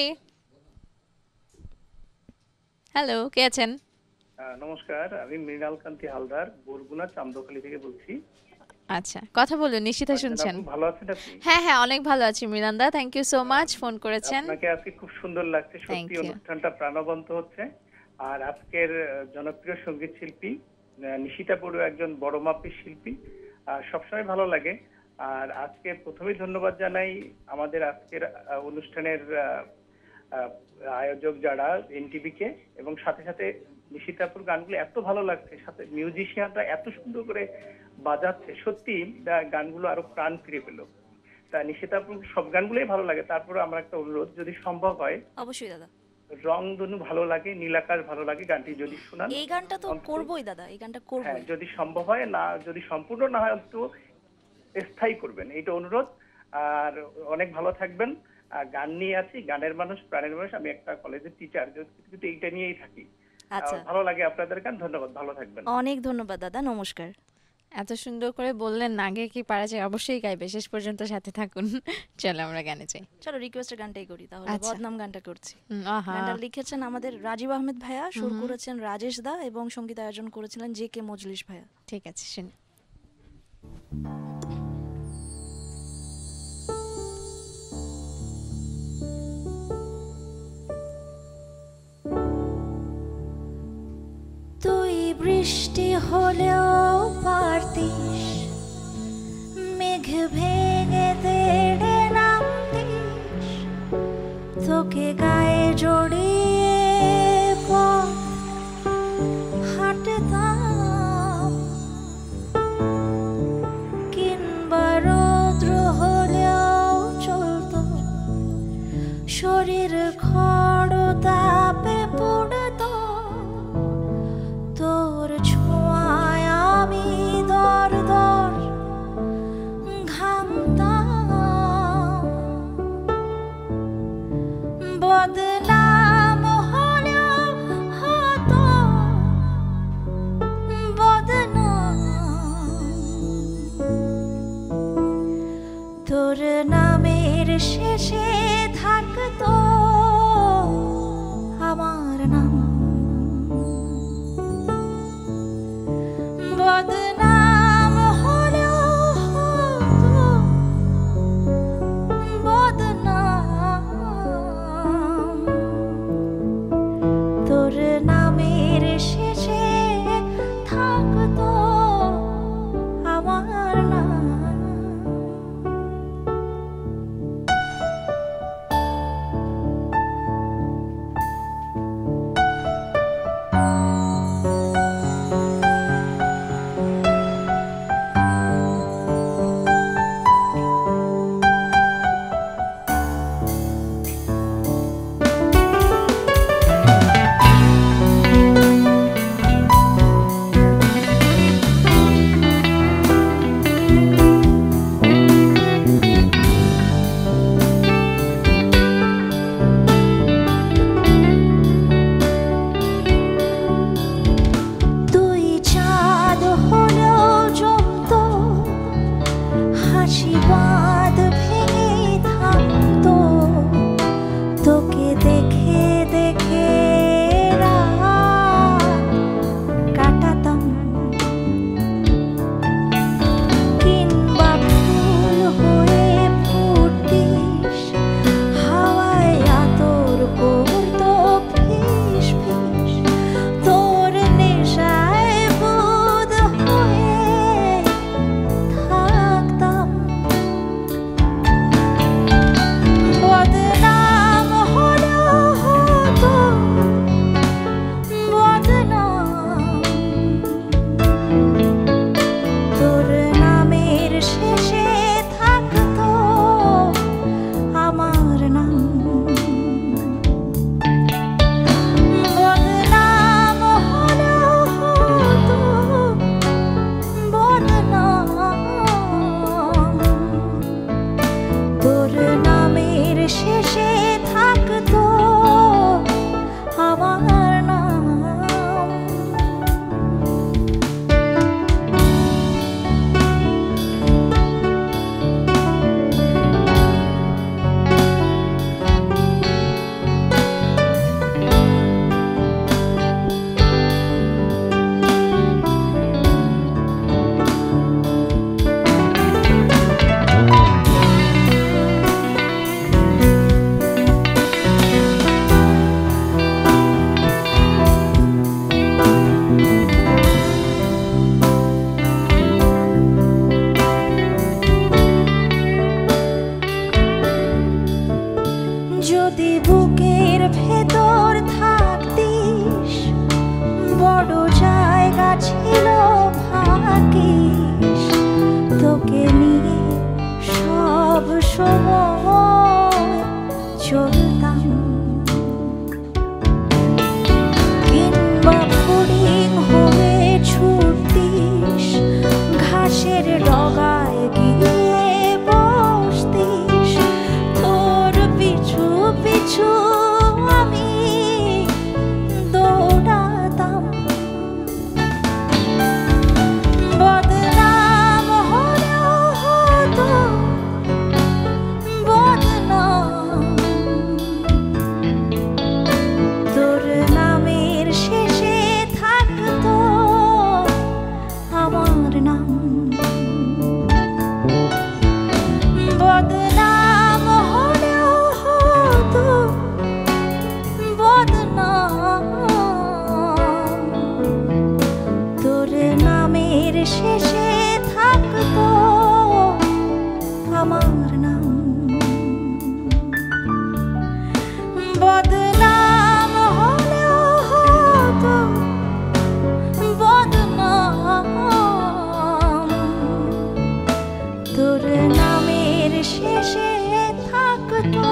হ্যালো কে আছেন আহ, নমস্কার, আমি মৃণাল কান্তি হালদার বরগুনা চান্দখালি থেকে বলছি। আচ্ছা কথা বলুন নিশিতা শুনছেন আপনি ভালো আছেন? আপনি? হ্যাঁ হ্যাঁ অনেক ভালো আছি মৃণালদা thank you so much phone করেছেন আপনাকে আজকে খুব সুন্দর লাগছে, Thank সত্যি you. অনুষ্ঠানটা প্রাণবন্ত হচ্ছে। আর আজকের আহ, জনপ্রিয় সঙ্গীত শিল্পী আহ, নিশিতা বড়ুয়া একজন বড় মাপের শিল্পী, আর সবসময় ভালো লাগে। আর আজকে প্রথমেই ধন্যবাদ জানাই আমাদের আজকের আহ, অনুষ্ঠানের আহ, আহ, আয়োজক যারা এনটিভি কে, এবং সাথে সাথে নিশিতাপুর গানগুলো এত ভালো লাগছে, সাথে মিউজিশিয়ানরা এত সুন্দর করে বাজাচ্ছে, সত্যি আহ, গানগুলো আরো প্রাণ ফিরে পেল। তা নিশিতাপুর সব গানগুলোই ভালো লাগে, তারপরে আমার একটা অনুরোধ, যদি সম্ভব হয় অবশ্যই দাদা রংধনু ভালো লাগে, নীলাকাশ ভালো লাগে, গানটি যদি শোনান। এই গানটা তো অন্তত- করবই দাদা এই গানটা হ্যাঁ, করবই যদি সম্ভব হয়, না যদি সম্পূর্ণ না হয় তো স্থায়ী করবেন, এইটা অনুরোধ। আর অনেক ভালো থাকবেন। আর গান নিয়ে আছি, গানের মানুষ প্রাণের মানুষ, আমি একটা কলেজের টিচার, কিন্তু এইটা নিয়েই থাকি। আচ্ছা আহ, ভালো লাগে আপনাদের গান, ধন্যবাদ, ভালো থাকবেন। অনেক ধন্যবাদ দাদা নমস্কার এত সুন্দর করে বললেন না আগে কি পারা যায় অবশ্যই গাইবে শেষ পর্যন্ত সাথে থাকুন চলো আমরা গানে যাই চলো রিকোয়েস্টের গানটাই করি তাহলে আচ্ছা। বদনাম গানটা করছি হুম, আহা গানটা লিখেছেন আমাদের রাজীব আহমেদ ভাইয়া সুর হুম। করেছেন রাজেশ দা এবং সঙ্গীত আয়োজন করেছিলেন জে কে মজলিস ভাইয়া ঠিক আছে শুনি তুই বৃষ্টি হলেও পারতিস মেঘ ভেঙে তেড়ে নামতিস তোকে গায়ে জড়িয়ে পথ হাঁটতাম কিংবা রৌদ্র হলেও চলতো শরীর খড়তাপে পড়তো তোর ছোঁয়ায় আমি দর দর ঘামতাম বদনাম বদনাম হলেও হতো বদনাম, তোর নামের শেষে থাকতো আমার নাম। বদনাম হলেও হতো বদনাম, তোর নামের শেষে থাকতো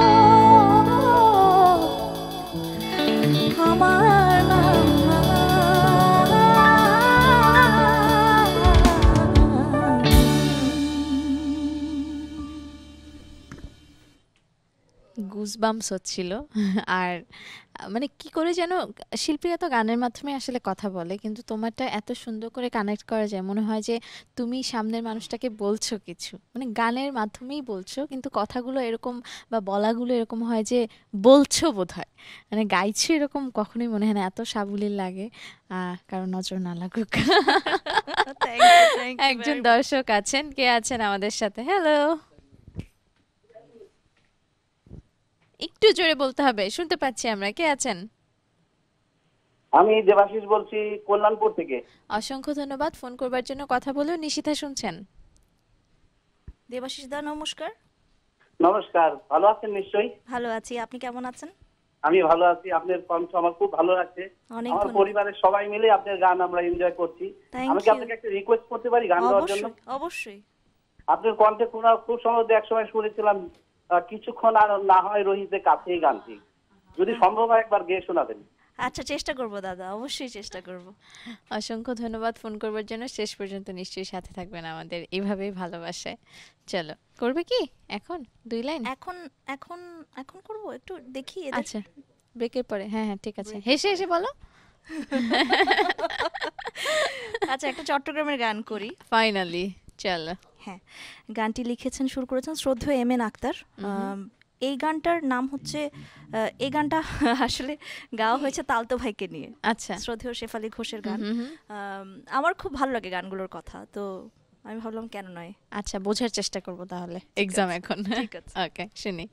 আমার নাম। গুজবাম্পস হচ্ছিল। আর মানে কি করে যেন শিল্পীরা তো গানের মাধ্যমে আসলে কথা বলে, কিন্তু তোমারটা এত সুন্দর করে কানেক্ট করা যায়, মনে হয় যে তুমি সামনের মানুষটাকে বলছো কিছু, মানে গানের মাধ্যমেই বলছো, কিন্তু কথাগুলো এরকম বা বলাগুলো এরকম হয় যে বলছো বোধহয়, মানে গাইছো এরকম কখনোই মনে হয় না। এত সাবলীল লাগে, আহ কারণ নজর না লাগুক। একজন দর্শক আছেন, কে আছেন আমাদের সাথে? হ্যালো, একটু জোরে বলতে হবে, শুনতে পাচ্ছি আমরা। কে আছেন? আমি দেবাশিস বলছি কল্যাণপুর থেকে। অসংখ্য ধন্যবাদ ফোন করবার জন্য। কথা বলেও নিশিতা শুনছেন। দেবাশিস দা নমস্কার। নমস্কার, ভালো আছেন নিশ্চয়ই? ভালো আছি, আপনি কেমন আছেন? আমি ভালো আছি। আপনার কণ্ঠ আমার খুব ভালো লাগছে। আমার পরিবারের সবাই মিলে আপনার গান আমরা এনজয় করছি। আমি কি আপনাকে একটা রিকোয়েস্ট করতে পারি গান গাওয়ার জন্য? অবশ্যই। আপনার কণ্ঠে খুব সম্ভবত এক সময় শুনেছিলাম কিছুক্ষণ আর না হয় রহিতে কাছেই গানটি, যদি সম্ভব হয় একবার গেয়ে শোনাবেন। আচ্ছা, চেষ্টা করব দাদা, অবশ্যই চেষ্টা করব। অসংখ্য ধন্যবাদ ফোন করবার জন্য। শেষ পর্যন্ত নিশ্চয়ই সাথে থাকবেন আমাদের এইভাবেই ভালোবাসায়। চলো, করবে কি এখন দুই লাইন? এখন এখন এখন করব, একটু দেখি। আচ্ছা, ব্রেকের পরে। হ্যাঁ হ্যাঁ ঠিক আছে, হেসে হেসে বলো। আচ্ছা, একটা চট্টগ্রামের গান করি ফাইনালি। চলো। হ্যাঁ, গানটি লিখেছেন, সুর করেছেন শ্রদ্ধেয় এম এন আক্তার। এই গানটার নাম হচ্ছে, এই গানটা আসলে গাওয়া হয়েছে তালতো ভাইকে নিয়ে। আচ্ছা, শ্রদ্ধেয় শেফালি ঘোষের গান। আমার খুব ভালো লাগে গানগুলোর কথা, তো আমি ভাবলাম কেন নয়। আচ্ছা, বোঝার চেষ্টা করব তাহলে, এক্সাম এখন। ঠিক আছে, ওকে, শুনি।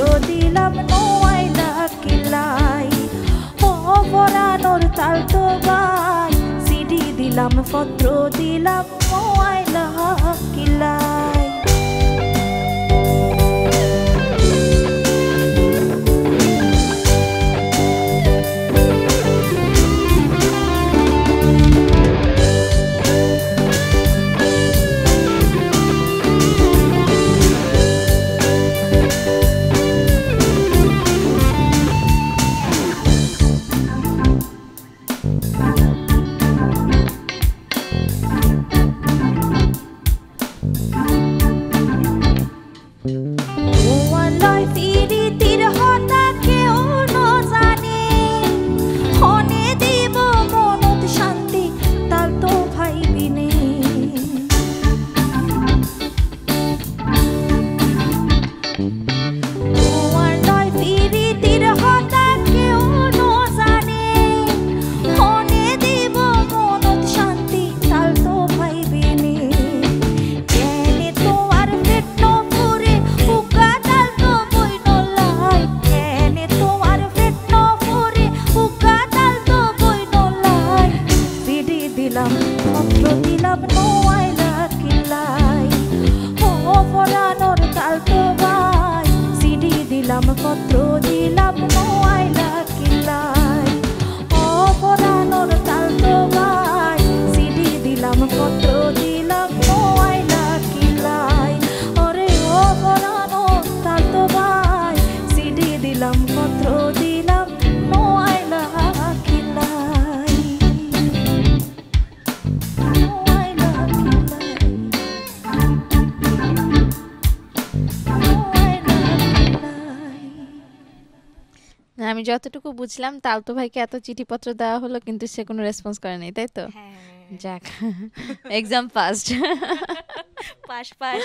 দিলাম নো আই লাকি লাই ও পরানোর তাল তো বাই সিডি দিলাম পত্র দিলাম নো আই লাকি লাই পত্র দিলাম নো আই লাকি লাই ও পরানোর তাল তো বাই সিডি দিলাম পত্র দিলাম নো আই লাকি লাই ওরে ও পরানোর তাল তো বাই সিডি দিলাম পত্র দিলাম নো আই লাকি লাই নো আই লাকি আমি যতটুকু বুঝলাম তালতো ভাইকে এত চিঠিপত্র দেওয়া হলো কিন্তু সে কোনো রেসপন্স করে নাই তাই তো যাক এক্সাম পাসড পাস পাস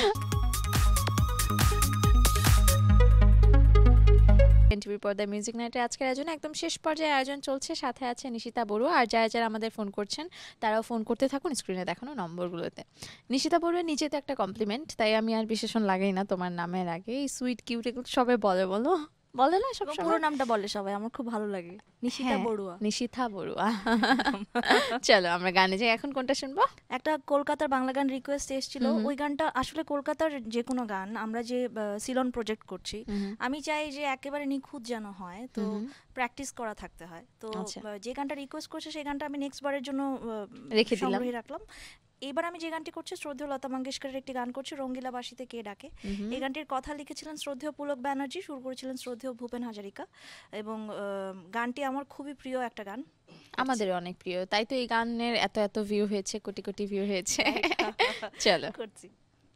এনটিভির পর্দায় মিউজিক নাইটের আজকের আয়োজন একদম শেষ পর্যায়ে আয়োজন চলছে সাথে আছে নিশিতা বড়ুয়া আর যারা যারা আমাদের ফোন করছেন তারাও ফোন করতে থাকুন স্ক্রিনে দেখানো নম্বরগুলোতে নিশিতা বড়ুয়া নিজে তো একটা কমপ্লিমেন্ট তাই আমি আর বিশেষণ লাগাই না তোমার নামের আগে এই সুইট কিউট এগুলো সবাই বলে বলো বলে না সব পুরো নামটা বলে সবাই আমার খুব ভালো লাগে নিশিতা বড়ুয়া নিশিতা বড়ুয়া চলো আমরা গানে যাই এখন কোনটা শুনবো একটা কলকাতার বাংলা গান রিকোয়েস্ট এসেছিল ওই গানটা আসলে কলকাতার যে কোনো গান আমরা যে সিলন প্রজেক্ট করছি আমি চাই যে একেবারে নিখুঁত যেন হয় তো প্র্যাকটিস করা থাকতে হয় তো যে গানটা রিকোয়েস্ট করছে সেই গানটা আমি নেক্সট বারের জন্য রেখে দিলাম রাখলাম এবার আমি যে গানটি করছি শ্রদ্ধেয় লতা মঙ্গেশকরের একটি গান করছি রঙ্গিলা বাসিতে কে ডাকে এই গানটির কথা লিখেছিলেন শ্রদ্ধেয় পুলক ব্যানার্জি সুর করেছিলেন শ্রদ্ধেয় ভূপেন হাজারিকা এবং গানটি আমার খুবই প্রিয় একটা গান আমাদের অনেক প্রিয় তাই তো এই গানের এত এত ভিউ হয়েছে কোটি কোটি ভিউ হয়েছে চলো করছি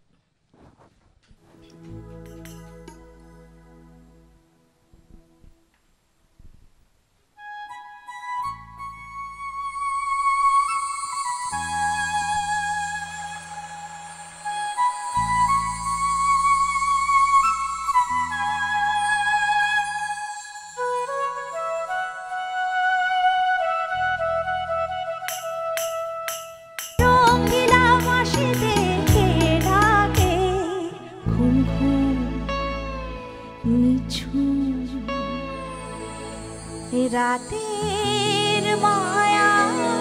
রাতের মায়া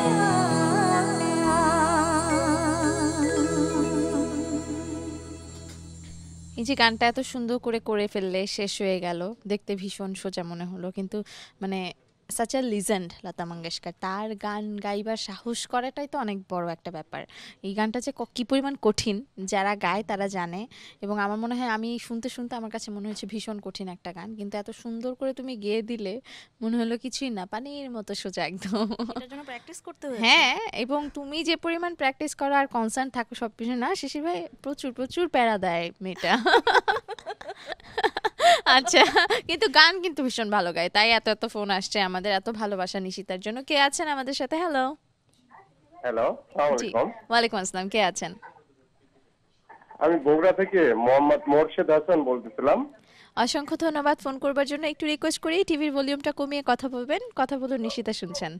এই যে গানটা এত সুন্দর করে করে ফেললে শেষ হয়ে গেল দেখতে ভীষণ সোজা মনে হলো কিন্তু মানে such a legend Lata Mangeshkar তার গান গাইবার সাহস করাটাই তো অনেক বড় একটা ব্যাপার এই গানটা যে কি পরিমাণ কঠিন যারা গায় তারা জানে এবং আমার মনে হয় আমি শুনতে শুনতে আমার কাছে মনে হচ্ছে ভীষণ কঠিন একটা গান কিন্তু এত সুন্দর করে তুমি গেয়ে দিলে মনে হলো কিছুই না পানির মতো সোজা একদম এটার জন্য প্র্যাকটিস করতে হয়েছে হ্যাঁ এবং তুমি যে পরিমাণ প্র্যাকটিস করো আর কনসার্ন থাকো সব কিছু না শিশির ভাই প্রচুর প্রচুর প্যারা দেয় মেয়েটা আচ্ছা কিন্তু গান কিন্তু ভীষণ ভালো গায় তাই এত এত ফোন আসছে আমাদের এত ভালোবাসা নিশিতার জন্য কে আছেন আমাদের সাথে হ্যালো হ্যালো আসসালামু আলাইকুম ওয়ালাইকুম আসসালাম কে আছেন আমি বগুড়া থেকে মোহাম্মদ মোরশেদ হাসান বলতেছিলাম অসংখ্য ধন্যবাদ ফোন করবার জন্য একটু রিকোয়েস্ট করি টিভির ভলিউমটা কমিয়ে কথা বলবেন কথা বলুন নিশিতা শুনছেন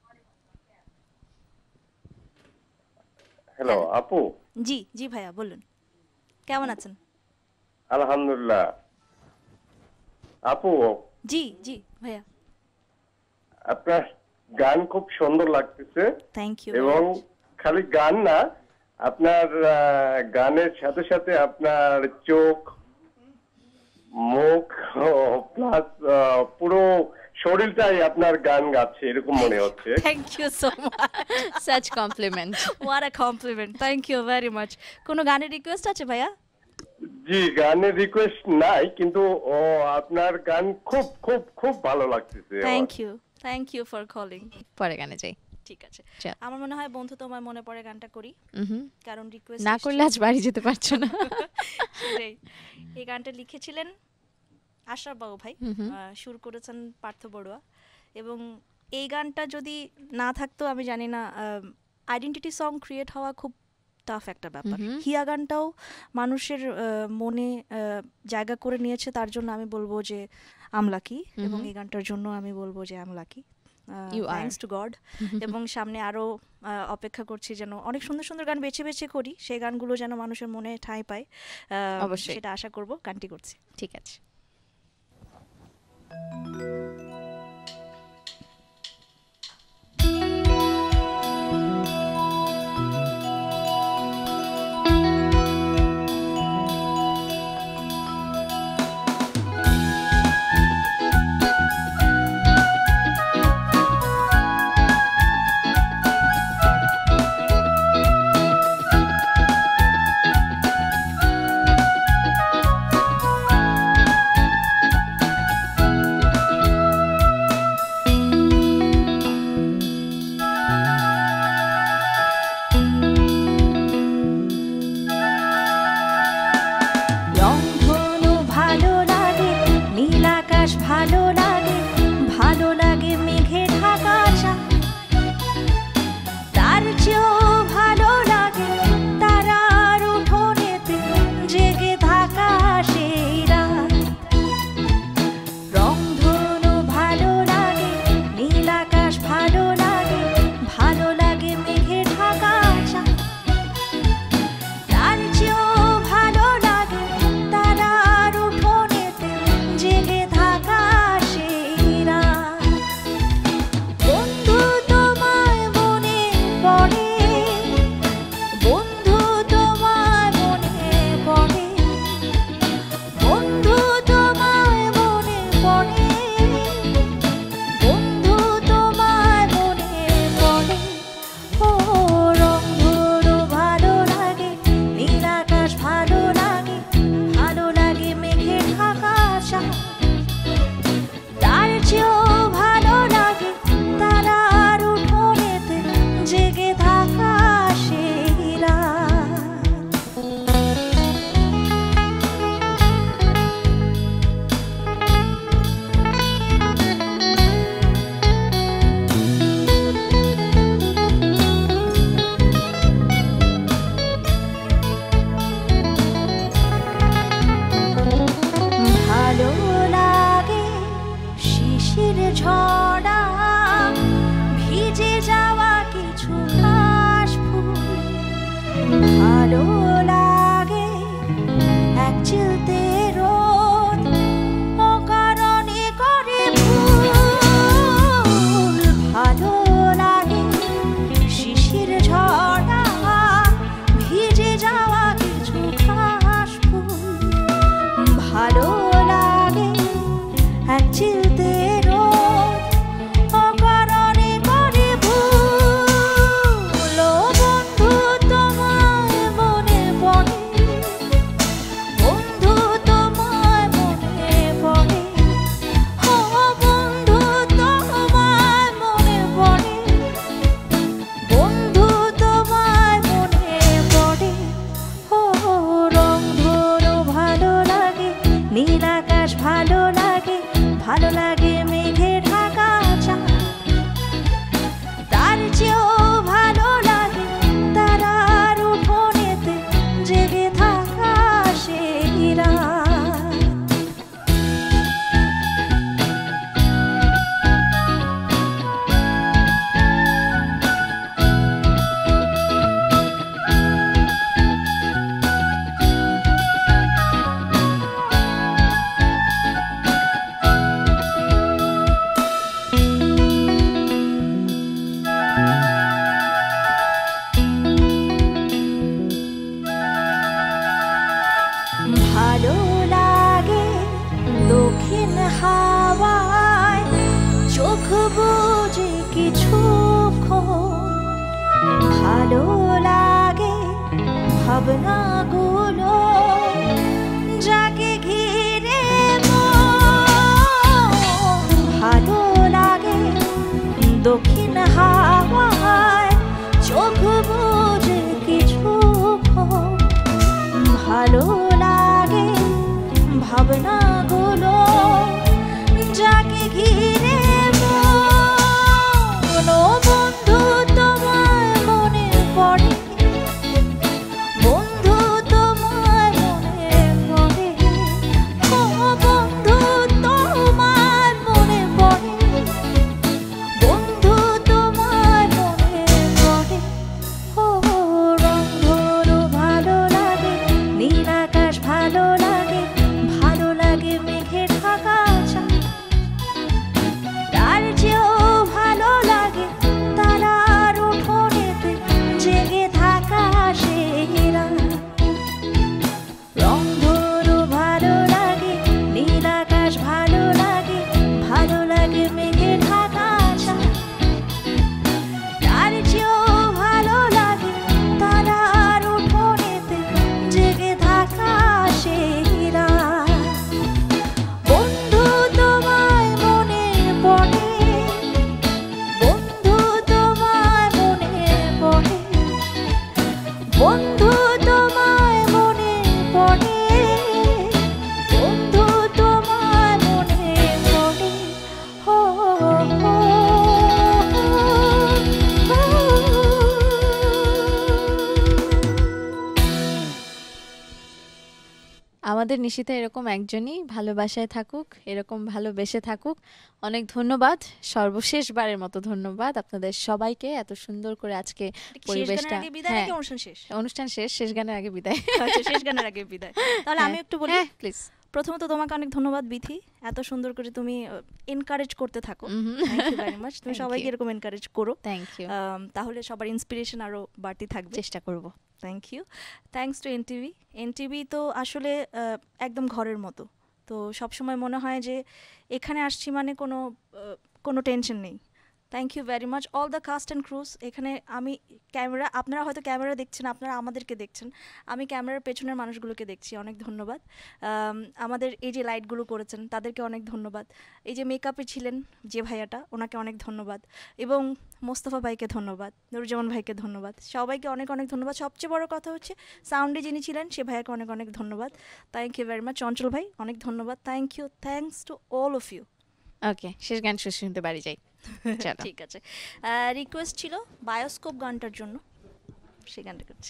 হ্যালো আপু জি জি ভাইয়া বলুন কেমন আছেন আলহামদুলিল্লাহ আপু জি জি ভাইয়া, আপনার গান খুব সুন্দর লাগতেছে। Thank you. এবং খালি গান না, আপনার গানের সাথে সাথে আপনার চোখ, মুখ প্লাস পুরো শরীরটাই আপনার গান গাচ্ছে এরকম মনে হচ্ছে। Thank you so much, such compliment. What a compliment, thank you very much. কোনো গানের রিকোয়েস্ট আছে ভাইয়া? জি, গানের রিকোয়েস্ট নাই, কিন্তু ও আপনার গান খুব খুব খুব ভালো লাগতেছে। Thank you, thank you for calling. পরে গানে যাই। ঠিক আছে, আমার মনে হয় বন্ধু তোমার মনে পড়ে গানটা করি, কারণ রিকোয়েস্ট না করলে আজ বাড়ি যেতে পারছো না। এই গানটা লিখেছিলেন আশরাফ বাবু ভাই, সুর করেছেন পার্থ বড়ুয়া, এবং এই গানটা যদি না থাকতো আমি জানি না, আইডেন্টিটি সং ক্রিয়েট হওয়া খুব টাফ একটা ব্যাপার। হিয়া গানটাও মানুষের মনে জায়গা করে নিয়েছে, তার জন্য আমি বলবো যে আম লাকি, এবং এই গানটার জন্য আমি বলবো যে I'm lucky, thanks to God. এবং সামনে আরো অপেক্ষা করছি যেন অনেক সুন্দর সুন্দর গান বেছে বেছে করি, সেই গানগুলো যেন মানুষের মনে ঠাঁই পায়, অবশ্যই সেটা আশা করব। গানটি করছি। ঠিক আছে। ভালো লাগে, ভালো লাগে মেঘে ঢাকা চাঁদ, তার চেয়েও ভালো লাগে তারার উঠোনেতে জেগে থাকা সেই রাত। রংধনু ভালো লাগে, নীল আকাশ ভালো লাগে, ভালো লাগে মেঘে ঢাকা চাঁদ, তার চেয়েও ভালো লাগে তারার উঠোনেতে জেগে থাকা সেই রাত। বন্ধু তোমায় মনে পড়ে, বন্ধু তোমায় মনে পড়ে, বন্ধু তোমায় মনে পড়ে, বন্ধু তোমায় মনে পড়ে। ও রংধনু ভালো লাগে, নীল আকাশ ভালো লাগে, ভালো লাগে মেঘে ঢাকা চাঁদ, তার চেয়েও ভালো লাগে তারার উঠোনেতে জেগে থাকা সেই রাত। ভালো লাগে শিশির ঝড়া, ভিজে যাওয়া কিছু ঘাস ফুল, ভালো লাগে এক চিলতে রোদ অকারণে করে ভুল। ভালো লাগে শিশির ঝড়া, ভিজে যাওয়া কিছু ঘাস ফুল, ভালো লাগে এক চিলতে রোদ ভাবনাগুলো যাকে ঘিরে ভালো লাগে দক্ষিণ হাওয়ায় চোখ বুঝে কিছু ভালো লাগে ভাবনাগুলো যাকে ঘিরে কোনো বন্ধু তোমায় মনে পড়ে বন্ধু তোমায় মনে পড়ে ও বন্ধু তোমায় মনে পড়ে বন্ধু তোমায় মনে পড়ে ও রংধনু ভালো লাগে নীল আকাশ ভালো লাগে ভালো লাগে মেঘের ঢাকা চাঁদ তার চেয়েও ভালো লাগে তারার উঠোনেতে জেগে থাকা সেই রাত রংধনু ভালো লাগে নীল আকাশ ভালো লাগে ভালো লাগে মেঘের ঢাকা চাঁদ তার চেয়েও ভালো লাগে তারার উঠোনেতে জেগে থাকা সেই রাত বন্ধু তোমায় মনে পড়ে বন্ধু তোমায় মনে পড়ে বন্ধু তোমায় মনে পড়ে বন্ধু তোমায় মনে পড়ে হো আমাদের নিশিতা এরকম একজনই ভালোবাসায় থাকুক, এরকম ভালোবেসে থাকুক। অনেক ধন্যবাদ, সর্বশেষবারের মতো ধন্যবাদ আপনাদের সবাইকে এত সুন্দর করে আজকে পরিবেশটা। হ্যাঁ, অনুষ্ঠান শেষ অনুষ্ঠান শেষ, শেষ গানের আগে বিদায়। আচ্ছা, শেষ গানের আগে বিদায়। তাহলে আমি একটু বলি প্লিজ। প্রথমত তোমাকে অনেক ধন্যবাদ বিথি, এত সুন্দর করে তুমি এনকারেজ করতে থাকো। Thank you very much. তুমি সবাইকে এরকম এনকারেজ করো। Thank you. তাহলে সবার ইন্সপিরেশন আরো বাড়তে থাকবে। চেষ্টা করব। Thank you. Thanks to NTV. NTV তো আসলে একদম ঘরের মতো। তো সবসময় মনে হয় যে এখানে আসছি মানে কোনো কোনো টেনশন নেই। Thank you very much all the cast and crews. এখানে আমি ক্যামেরা, আপনারা হয়তো ক্যামেরা দেখছেন, আপনারা আমাদেরকে দেখছেন, আমি ক্যামেরার পেছনের মানুষগুলোকে দেখছি। অনেক ধন্যবাদ। আমাদের এই যে লাইটগুলো করেছেন তাদেরকে অনেক ধন্যবাদ। এই যে মেকআপে ছিলেন যে ভাইয়াটা, ওনাকে অনেক ধন্যবাদ। এবং মোস্তফা ভাইকে ধন্যবাদ, নুরুজ্জামান ভাইকে ধন্যবাদ, সবাইকে অনেক অনেক ধন্যবাদ। সবচেয়ে বড় কথা হচ্ছে সাউন্ডে যিনি ছিলেন সে ভাইয়াকে অনেক অনেক ধন্যবাদ। Thank you very much. Chanchal ভাই অনেক ধন্যবাদ। Thank you. Thanks to all of you. Okay, শেষ গান শেষ শুনতে বাড়ি যাই। ঠিক আছে। রিকোয়েস্ট ছিল বায়োস্কোপ গানটার জন্য, সেই গানটা করছি।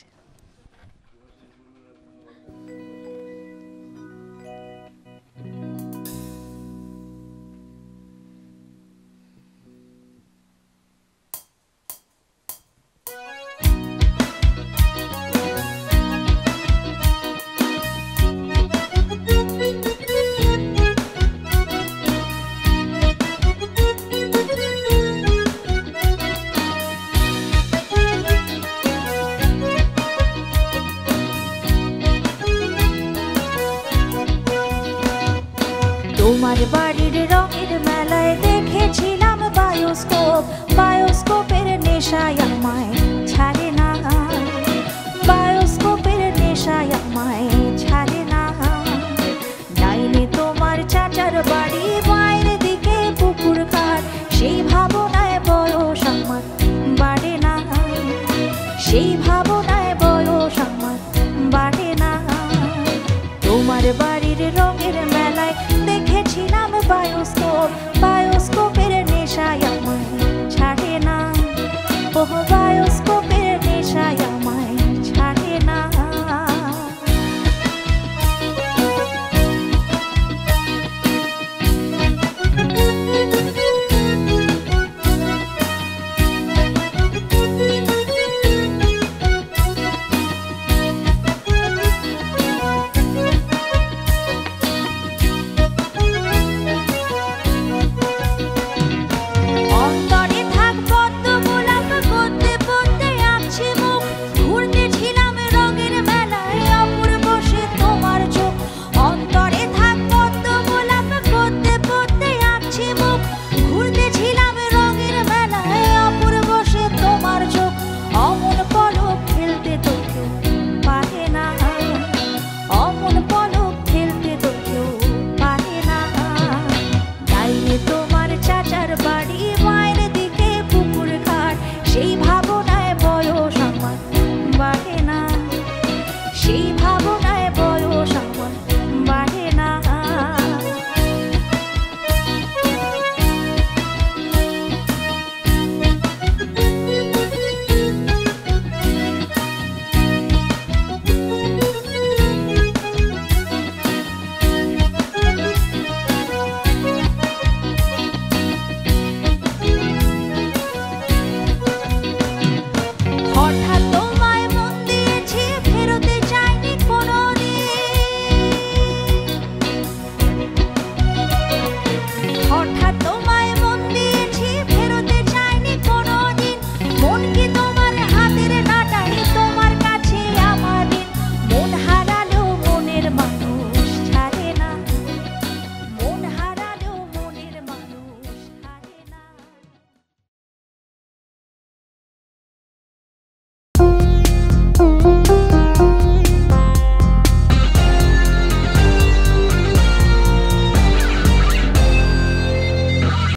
তোমার বাড়ির রঙের মেলায় দেখেছিলাম বায়োস্কোপ, বায়োস্কোপের নেশায় আমায় ছাড়ে না, বায়োস্কোপের নেশায় আমায় ছাড়ে না। ডাইনে তোমার চাচার বাড়ি, বাইরে দিকে পুকুর ঘাট, সেই ভাবনায় বয়স আমার বাড়ে না, সেই ভাবনায় বয়স আমার বাড়ে না। তোমার বাড়ির রঙের মেলায় দেখেছিলাম বায়োস্কোপ,